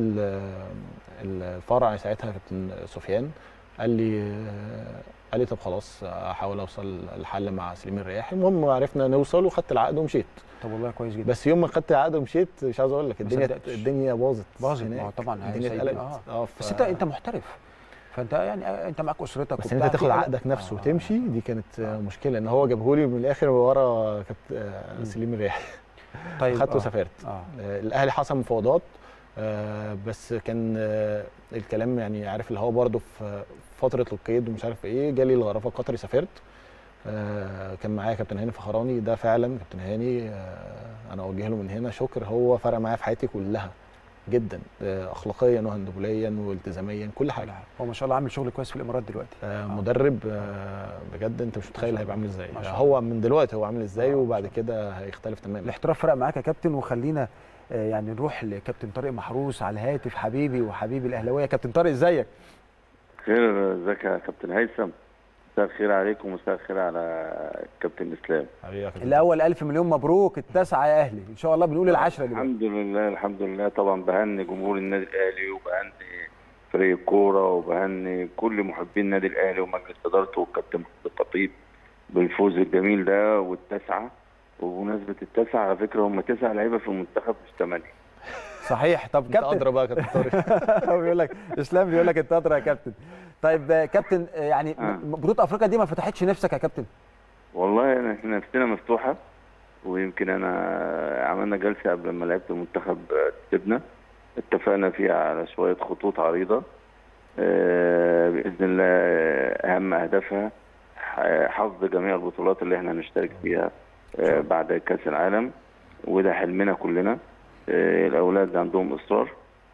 الفرع ساعتها كابتن سفيان، قال لي قال لي طب خلاص احاول اوصل الحل مع سليم الرياحي. المهم عرفنا نوصل وخدت العقد ومشيت. طب والله كويس جدا. بس يوم ما خدت العقد ومشيت مش عاوز اقول لك الدنيا الدنيا باظت باظت. اه طبعا الدنيا اتقلبت. اه ف... بس انت انت محترف، فانت يعني انت معاك اسرتك بس ان انت تاخد عقدك نفسه آه. وتمشي، دي كانت آه. مشكله، ان هو جابهولي من الاخر ورا كابتن آه سليم الرياحي. طيب خدته آه. وسافرت. آه. آه الاهلي حصل مفاوضات، آه بس كان آه الكلام يعني عارف اللي هو برده في فتره القيد ومش عارف ايه، جالي الغرفه القطري سافرت. آه كان معايا كابتن هاني فخراني، ده فعلا كابتن هاني آه انا اوجه له من هنا شكر، هو فرق معايا في حياتي كلها جدا، آه اخلاقيا وهندبوليا والتزاميا كل حاجه. هو ما شاء الله عامل شغل كويس في الامارات دلوقتي. آه آه. مدرب آه بجد انت مش متخيل هيبقى عامل ازاي، آه هو من دلوقتي هو عامل ازاي وبعد كده هيختلف تماما. الاحتراف فرق معاك يا كابتن، وخلينا آه يعني نروح لكابتن طارق محروس على الهاتف، حبيبي وحبيبي الاهلاويه. كابتن طارق ازيك؟ خير، ازيك يا كابتن هيثم؟ مساء الخير عليكم ومساء الخير على كابتن اسلام. الاول الف مليون مبروك، التاسعه يا اهلي، ان شاء الله بنقول العشره دلوقتي. الحمد لله الحمد لله، طبعا بهني جمهور النادي الاهلي وبهني فريق الكوره وبهني كل محبين النادي الاهلي ومجلس ادارته والكابتن محمود الخطيب بالفوز الجميل ده والتاسعه. وبمناسبه التاسعه على فكره هم تسع لعيبه في المنتخب مش ثمانيه. صحيح. طب كابتن ادرى بقى كابتن طارق. هو بيقول لك اسلام بيقول لك انت ادرى يا كابتن. طيب كابتن يعني آه. بطوله افريقيا دي ما فتحتش نفسك يا كابتن؟ والله احنا نفسنا مفتوحه، ويمكن انا عملنا جلسه قبل ما لعبت المنتخب تسيبنا، اتفقنا فيها على شويه خطوط عريضه آه باذن الله، اهم اهدافها حفظ جميع البطولات اللي احنا هنشترك فيها آه بعد كاس العالم، وده حلمنا كلنا. آه الاولاد عندهم اصرار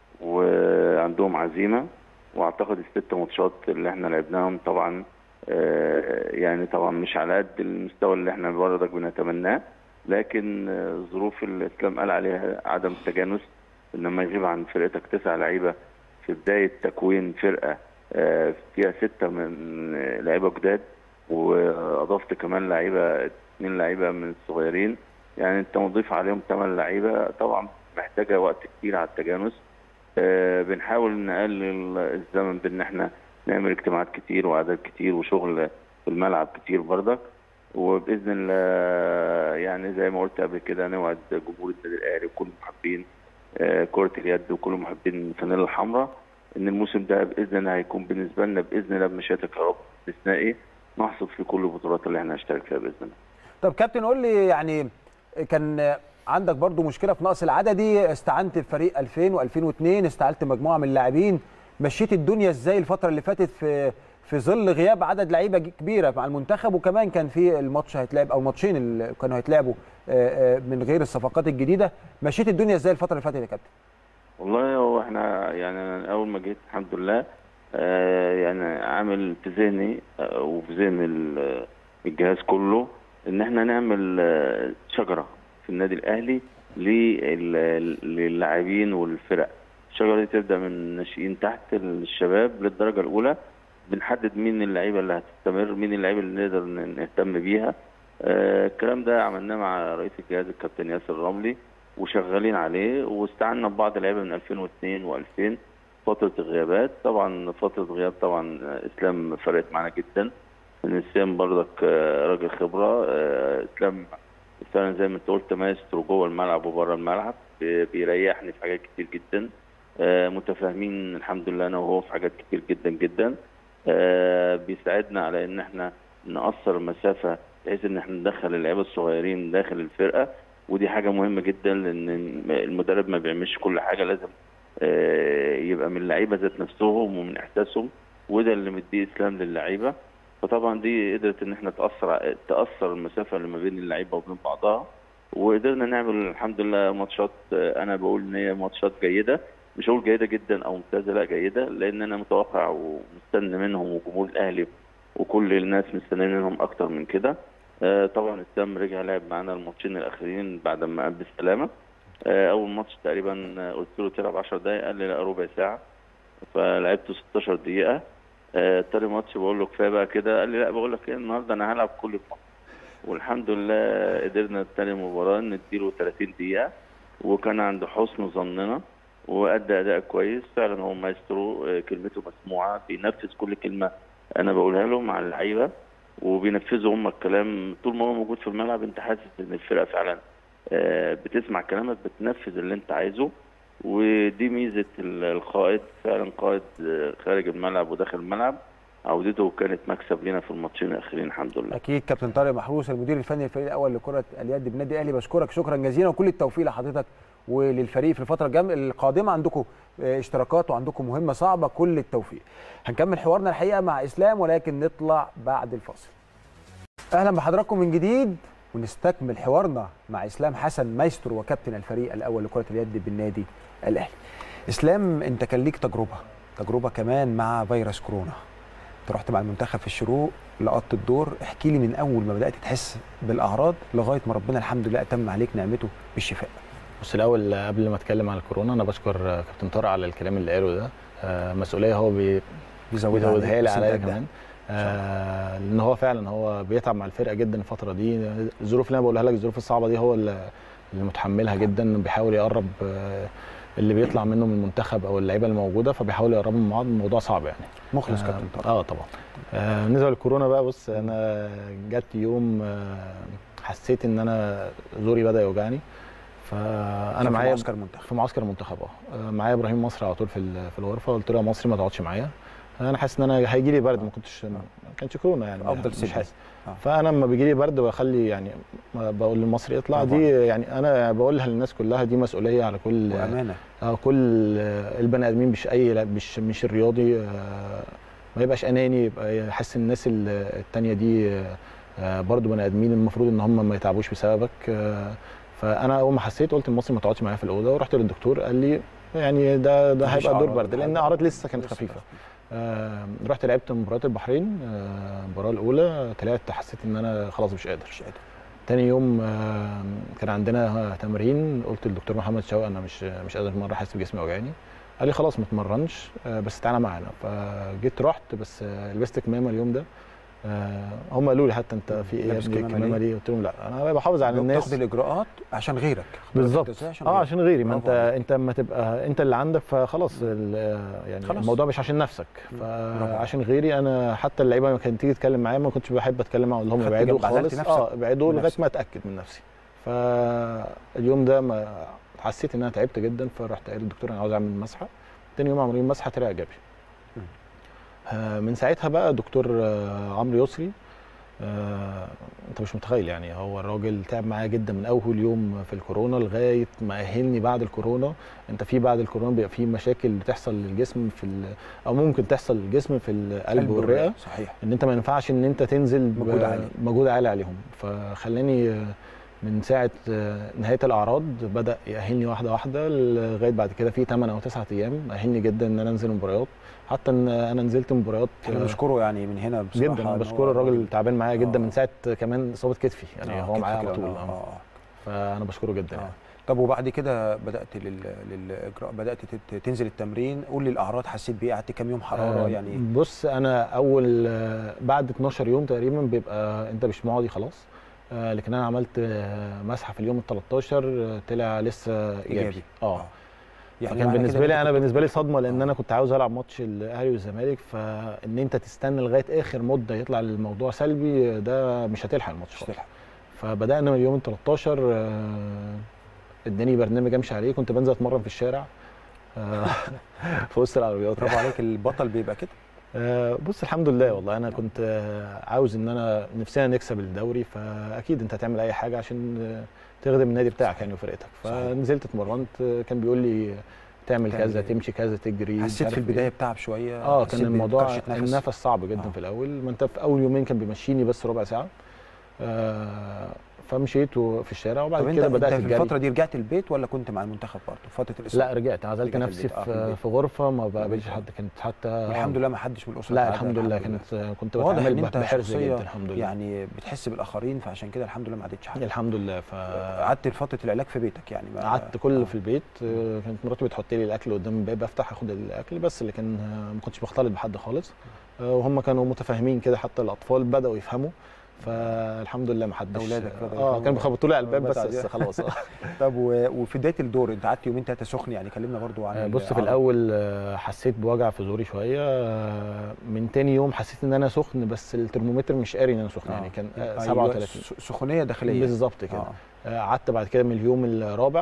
وعندهم عزيمه، واعتقد الست ماتشات اللي احنا لعبناهم طبعا آه يعني طبعا مش على قد المستوى اللي احنا برضك بنتمناه، لكن آه ظروف الاسلام قال عليها عدم التجانس، انما يغيب عن فرقتك تسع لعيبه في بدايه تكوين فرقه آه فيها سته من آه لعيبه جداد، واضفت كمان لعيبه اثنين لعيبه من الصغيرين، يعني انت مضيف عليهم ثمان لعيبه، طبعا محتاجه وقت كتير على التجانس. آه بنحاول نقلل الزمن بان احنا نعمل اجتماعات كتير وعدد كتير وشغل في الملعب كتير بردك، وباذن الله يعني زي ما قلت قبل كده نوعد جمهور النادي الاهلي وكل محبين آه كره اليد وكل محبين الفانيلا الحمراء ان الموسم ده باذن الله هيكون بالنسبه لنا باذن الله بمشيئتك يا رب استثنائي نحصد في كل البطولات اللي احنا هنشترك فيها باذن الله. طب كابتن قول لي، يعني كان عندك برضو مشكله في نقص العددي، استعنت بفريق ألفين وألفين واثنين، استعلت مجموعه من اللاعبين، مشيت الدنيا ازاي الفتره اللي فاتت في في ظل غياب عدد لعيبه كبيره مع المنتخب، وكمان كان في الماتش هيتلعب او ماتشين اللي كانوا هيتلعبوا من غير الصفقات الجديده، مشيت الدنيا ازاي الفتره اللي فاتت يا كابتن؟ والله هو احنا يعني اول ما جيت الحمد لله آه يعني عامل في ذهني آه وفي ذهن الجهاز كله ان احنا نعمل آه شجره في النادي الاهلي للاعبين والفرق. الشجره دي تبدا من الناشئين تحت الشباب للدرجه الاولى، بنحدد مين اللعيبه اللي هتستمر، مين اللعيبه اللي نقدر نهتم بيها. آه الكلام ده عملناه مع رئيس الجهاز الكابتن ياسر الرملي وشغالين عليه، واستعنا ببعض اللعيبه من ألفين واثنين وألفين فتره الغيابات. طبعا فتره غياب طبعا اسلام فرقت معانا جدا، ان اسلام برضك راجل خبره. اسلام فعلا زي ما انت قلت مايسترو جوه الملعب وبره الملعب، بيريحني في حاجات كتير جدا، متفاهمين الحمد لله انا وهو في حاجات كتير جدا جدا، بيساعدنا على ان احنا نقصر المسافه بحيث ان احنا ندخل اللعيبه الصغيرين داخل الفرقه، ودي حاجه مهمه جدا لان المدرب ما بيعملش كل حاجه، لازم يبقى من اللعيبه ذات نفسهم ومن احساسهم، وده اللي مديه اسلام للعيبه. فطبعا دي قدرت ان احنا تاثر تاثر المسافه اللي ما بين اللعيبه وبين بعضها، وقدرنا نعمل الحمد لله ماتشات انا بقول ان هي ماتشات جيده، مش هقول جيده جدا او ممتازه، لا جيده، لان انا متوقع ومستني منهم وجمهور الاهلي وكل الناس مستنيين منهم اكتر من كده. طبعا اسلام رجع لعب معانا الماتشين الاخرين بعد ما قام بالسلامه. اول ماتش تقريبا قلت له تلعب عشر دقائق، قال لي لا ربع ساعه، فلعبته ستاشر دقيقه. تاني ماتش بقول له كفايه بقى كده، قال لي لا بقول لك ايه النهارده انا هلعب كل الماتش، والحمد لله قدرنا تاني مباراه نديله ثلاثين دقيقه، وكان عند حسن ظننا وادى اداء كويس. فعلا هو مايسترو، كلمته مسموعه، بينفذ كل كلمه انا بقولها له مع اللعيبه، وبينفذوا هم الكلام طول ما هو موجود في الملعب. انت حاسس ان الفرقه فعلا بتسمع كلامك، بتنفذ اللي انت عايزه، ودي ميزه القائد، فعلا قائد خارج الملعب وداخل الملعب. عودته كانت مكسب لنا في الماتشين الاخيرين الحمد لله. اكيد كابتن طارق محروس المدير الفني للفريق الاول لكره اليد بالنادي الاهلي، بشكرك شكرا جزيلا وكل التوفيق لحضرتك وللفريق في الفتره القادمه. عندكم اشتراكات وعندكم مهمه صعبه، كل التوفيق. هنكمل حوارنا الحقيقه مع اسلام ولكن نطلع بعد الفاصل. اهلا بحضراتكم من جديد ونستكمل حوارنا مع اسلام حسن مايسترو وكابتن الفريق الاول لكره اليد بالنادي الاهلي. اسلام، انت كان ليك تجربه تجربه كمان مع فيروس كورونا. انت رحت مع المنتخب في الشروق، لقطت الدور، احكي لي من اول ما بدات تحس بالاعراض لغايه ما ربنا الحمد لله اتم عليك نعمته بالشفاء. بص، الاول قبل ما اتكلم عن الكورونا انا بشكر كابتن طارق على الكلام اللي قاله ده. آه مسؤوليه هو بي بيزودها لي عليا كمان، آه لان هو فعلا هو بيتعب مع الفرقه جدا الفتره دي. الظروف اللي انا بقولها لك، الظروف الصعبه دي هو اللي متحملها جدا، بيحاول يقرب آه اللي بيطلع منه من المنتخب او اللعيبه الموجوده، فبيحاولوا يقربوا من بعض. الموضوع صعب يعني. مخلص آه كابتن طارق. اه طبعا. آه بالنسبه للكورونا بقى، بص انا جت يوم آه حسيت ان انا زوري بدا يوجعني، فانا معايا في معسكر منتخب في معسكر المنتخب اه معايا ابراهيم مصري على طول في في الغرفه. قلت له يا مصري ما تقعدش معايا، انا حاسس ان انا هيجي لي برد. ما كنتش ما كانش كورونا يعني، افضل مش حاسس. فانا لما بيجي لي برد بخلي يعني بقول للمصري اطلع. طبعا. دي يعني انا بقولها للناس كلها، دي مسؤوليه على كل وامانه اه كل البني ادمين، مش اي مش مش الرياضي آه ما يبقاش اناني، يبقى يحس الناس الثانيه دي آه برضو بني ادمين المفروض ان هم ما يتعبوش بسببك. آه فانا اول ما حسيت قلت المصري ما تقعدش معايا في الاوضه، ورحت للدكتور قال لي يعني ده ده هيبقى دور برد، لان اعراض لسه كانت خفيفه. آه رحت لعبت مباراه البحرين، آه المباراه الاولى طلعت حسيت ان انا خلاص مش قادر. مش قادر. تاني يوم آه كان عندنا تمرين، قلت للدكتور محمد شوقي انا مش مش قادر مره، حاسس بجسمي وجعني. قال لي خلاص ما تمرنش، آه بس تعالى معانا. فجيت رحت، بس آه لبست كمامه اليوم ده. آه هم قالوا لي حتى انت في ايه يا ابني الكمامه دي؟ قلت لهم لا انا بحافظ على الناس. بتاخد الاجراءات عشان غيرك. بالظبط. عشان اه عشان غيري. ما انت انت اما تبقى انت اللي عندك فخلاص يعني خلاص. الموضوع مش عشان نفسك، فعشان غيري. انا حتى اللعيبه لما كانت تيجي تتكلم معايا ما كنتش بحب اتكلم معاهم، اقول لهم ابعدوا خالص. اه ابعدوا لغايه ما اتاكد من نفسي. فاليوم ده ما حسيت ان انا تعبت جدا، فرحت قايل للدكتور انا عاوز اعمل مسحه. تاني يوم عملوا لي مسحه طلع ايجابي. من ساعتها بقى دكتور عمرو يسري، آه، انت مش متخيل يعني، هو الراجل تعب معايا جدا من اول يوم في الكورونا لغايه ما اهلني بعد الكورونا. انت في بعد الكورونا بيبقى في مشاكل بتحصل للجسم في او ممكن تحصل للجسم في القلب والرئه. صحيح. ان انت ما ينفعش ان انت تنزل مجهود عالي مجهود عالي عليهم. فخلاني من ساعه نهايه الاعراض بدا يأهلني واحده واحده لغايه بعد كده في ثمانية او تسعة ايام اهلني جدا ان انا انزل مباريات. حتى ان انا نزلت مباريات. احنا بنشكره يعني من هنا بصراحه جدا. بشكره الراجل تعبان معايا جدا من ساعه كمان اصابه كتفي يعني. آه هو معايا على طول. آه. آه. فانا بشكره جدا. آه. يعني. طب وبعد كده بدات للاجراء، بدات تنزل التمرين، قول لي الاعراض حسيت بايه؟ قعدت كام يوم حراره؟ آه يعني بص انا اول بعد اتناشر يوم تقريبا بيبقى انت مش معدي خلاص. آه لكن انا عملت مسحه في اليوم ال تلتاشر طلع لسه ايجابي. اه, آه. يعني كان بالنسبه لي انا بالنسبه لي صدمه، لان انا كنت عاوز العب ماتش الاهلي والزمالك، فان انت تستنى لغايه اخر مده يطلع الموضوع سلبي ده مش هتلحق الماتش خالص. فبدانا من اليوم ال تلتاشر اداني برنامج امشي عليه، كنت بنزل اتمرن في الشارع في وسط العربيات. برافو عليك، البطل بيبقى كده. آه بص الحمد لله والله انا كنت عاوز ان انا نفسنا نكسب الدوري، فاكيد انت هتعمل اي حاجه عشان تخدم النادي بتاعك يعني وفرقتك. فنزلت اتمرنت، كان بيقول لي تعمل كذا، تمشي كذا، تجري. حسيت في البدايه بتعب شويه؟ اه كان الموضوع النفس صعب جدا. آه. في الاول ما انت في اول يومين كان بيمشيني بس ربع ساعه. آه فمشيت في الشارع وبعد كده بدات الجري. في الفتره دي رجعت البيت ولا كنت مع المنتخب برضه فتره الاصابه؟ لا رجعت، عزلت نفسي في, آه في غرفه ما بقابلش حد. كانت حتى الحمد لله ما حدش من الاسره. لا الحمد لله كانت كنت بتعامل بحرص جدا الحمد لله. يعني بتحس بالاخرين، فعشان كده الحمد لله ما عدتش حاجه الحمد لله. فقعدت فتره العلاج في بيتك يعني؟ قعدت كل آه. في البيت. كانت مراتي بتحط لي الاكل قدام الباب، افتح اخد الاكل بس، لكن ما كنتش بختلط بحد خالص. وهم كانوا متفاهمين كده، حتى الاطفال بداوا يفهموا. فالحمد لله ما حدش. اولادك اه كانوا بيخبطوا لي على الباب بس, بس خلاص. طب وفي بدايه الدور انت قعدت يومين ثلاثه سخن يعني، كلمنا برضو عن. بص في الاول حسيت بوجع في زوري شويه، من تاني يوم حسيت ان انا سخن بس الترمومتر مش قاري ان انا سخن. آه. يعني كان سبعة وتلاتين سخونيه داخليه بالظبط كده. قعدت آه. بعد كده من اليوم الرابع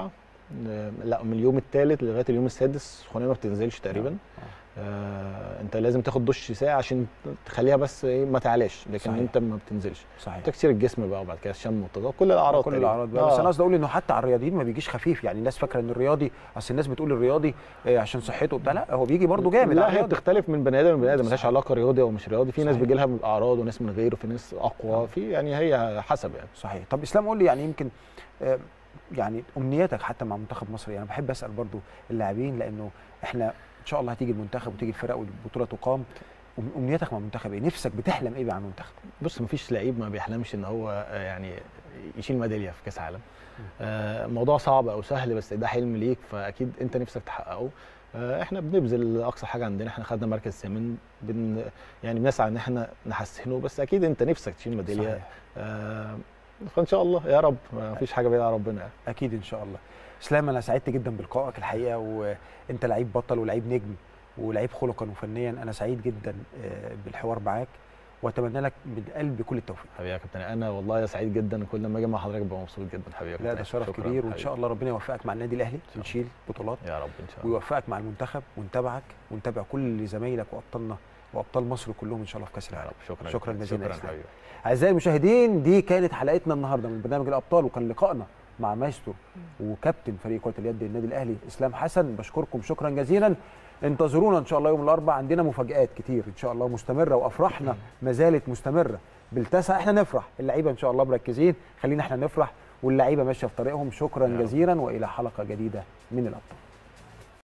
لا من اليوم الثالث لغايه اليوم السادس السخونيه ما بتنزلش تقريبا. آه. آه انت لازم تاخد دش ساعه عشان تخليها بس ايه ما تعلاش، لكن صحيح. انت ما بتنزلش. صحيح. تكسير الجسم بقى وبعد كده الشم والتضاد كل الاعراض كل الاعراض بقى. آه. بس انا قصدي اقول انه حتى على الرياضيين ما بيجيش خفيف، يعني الناس فاكره ان الرياضي اصل الناس بتقول الرياضي آه عشان صحته وبتاع، لا هو بيجي برده جامد. لا هي بتختلف من بني ادم لبني ادم، مالهاش علاقه رياضي او مش رياضي. في ناس بيجي لها اعراض وناس من غيره، في ناس اقوى في يعني هي حسب يعني. صحيح. طب اسلام قول لي يعني يمكن آه يعني امنياتك حتى مع منتخب مصر، يعني بحب اسال برضو اللاعبين لانه احنا ان شاء الله هتيجي المنتخب وتيجي الفرق والبطوله تقام، امنياتك مع المنتخب ايه؟ نفسك بتحلم ايه مع المنتخب؟ بص مفيش لعيب ما بيحلمش ان هو يعني يشيل ميداليه في كاس عالم. آه موضوع صعب او سهل بس ده حلم ليك فاكيد انت نفسك تحققه. آه احنا بنبذل اقصى حاجه عندنا، احنا خدنا مركز ثامن بن يعني بنسعى ان احنا نحسنه، بس اكيد انت نفسك تشيل ميداليه. آه فان شاء الله يا رب، ما فيش حاجه بعيده عن ربنا. اكيد ان شاء الله. اسلام انا سعدت جدا بلقائك الحقيقه، وانت لعيب بطل ولعيب نجم ولعيب خلقا وفنيا. انا سعيد جدا بالحوار معاك واتمنى لك من قلبي كل التوفيق. حبيبي يا كابتن، انا والله سعيد جدا، كل ما اجي مع حضرتك ببقى مبسوط جدا حبيبي يا كابتن. لا ده شرف كبير، وان شاء الله ربنا يوفقك مع النادي الاهلي ونشيل بطولات يا رب ان شاء الله، ويوفقك مع المنتخب ونتابعك ونتابع كل زمايلك وابطالنا وابطال مصر كلهم ان شاء الله في كاس العالم. شكرا شكرا جزيلا شكرا حبيبي. اعزائي المشاهدين دي كانت حلقتنا النهارده من برنامج الابطال، وكان لقائنا مع مايسترو وكابتن فريق كرة اليد النادي الاهلي اسلام حسن. بشكركم شكرا جزيلا، انتظرونا ان شاء الله يوم الاربعاء، عندنا مفاجآت كتير ان شاء الله مستمره، وافراحنا ما زالت مستمره بالتسعه. احنا نفرح، اللعيبه ان شاء الله مركزين، خلينا احنا نفرح واللعيبه ماشيه في طريقهم. شكرا جزيلا والى حلقه جديده من الابطال.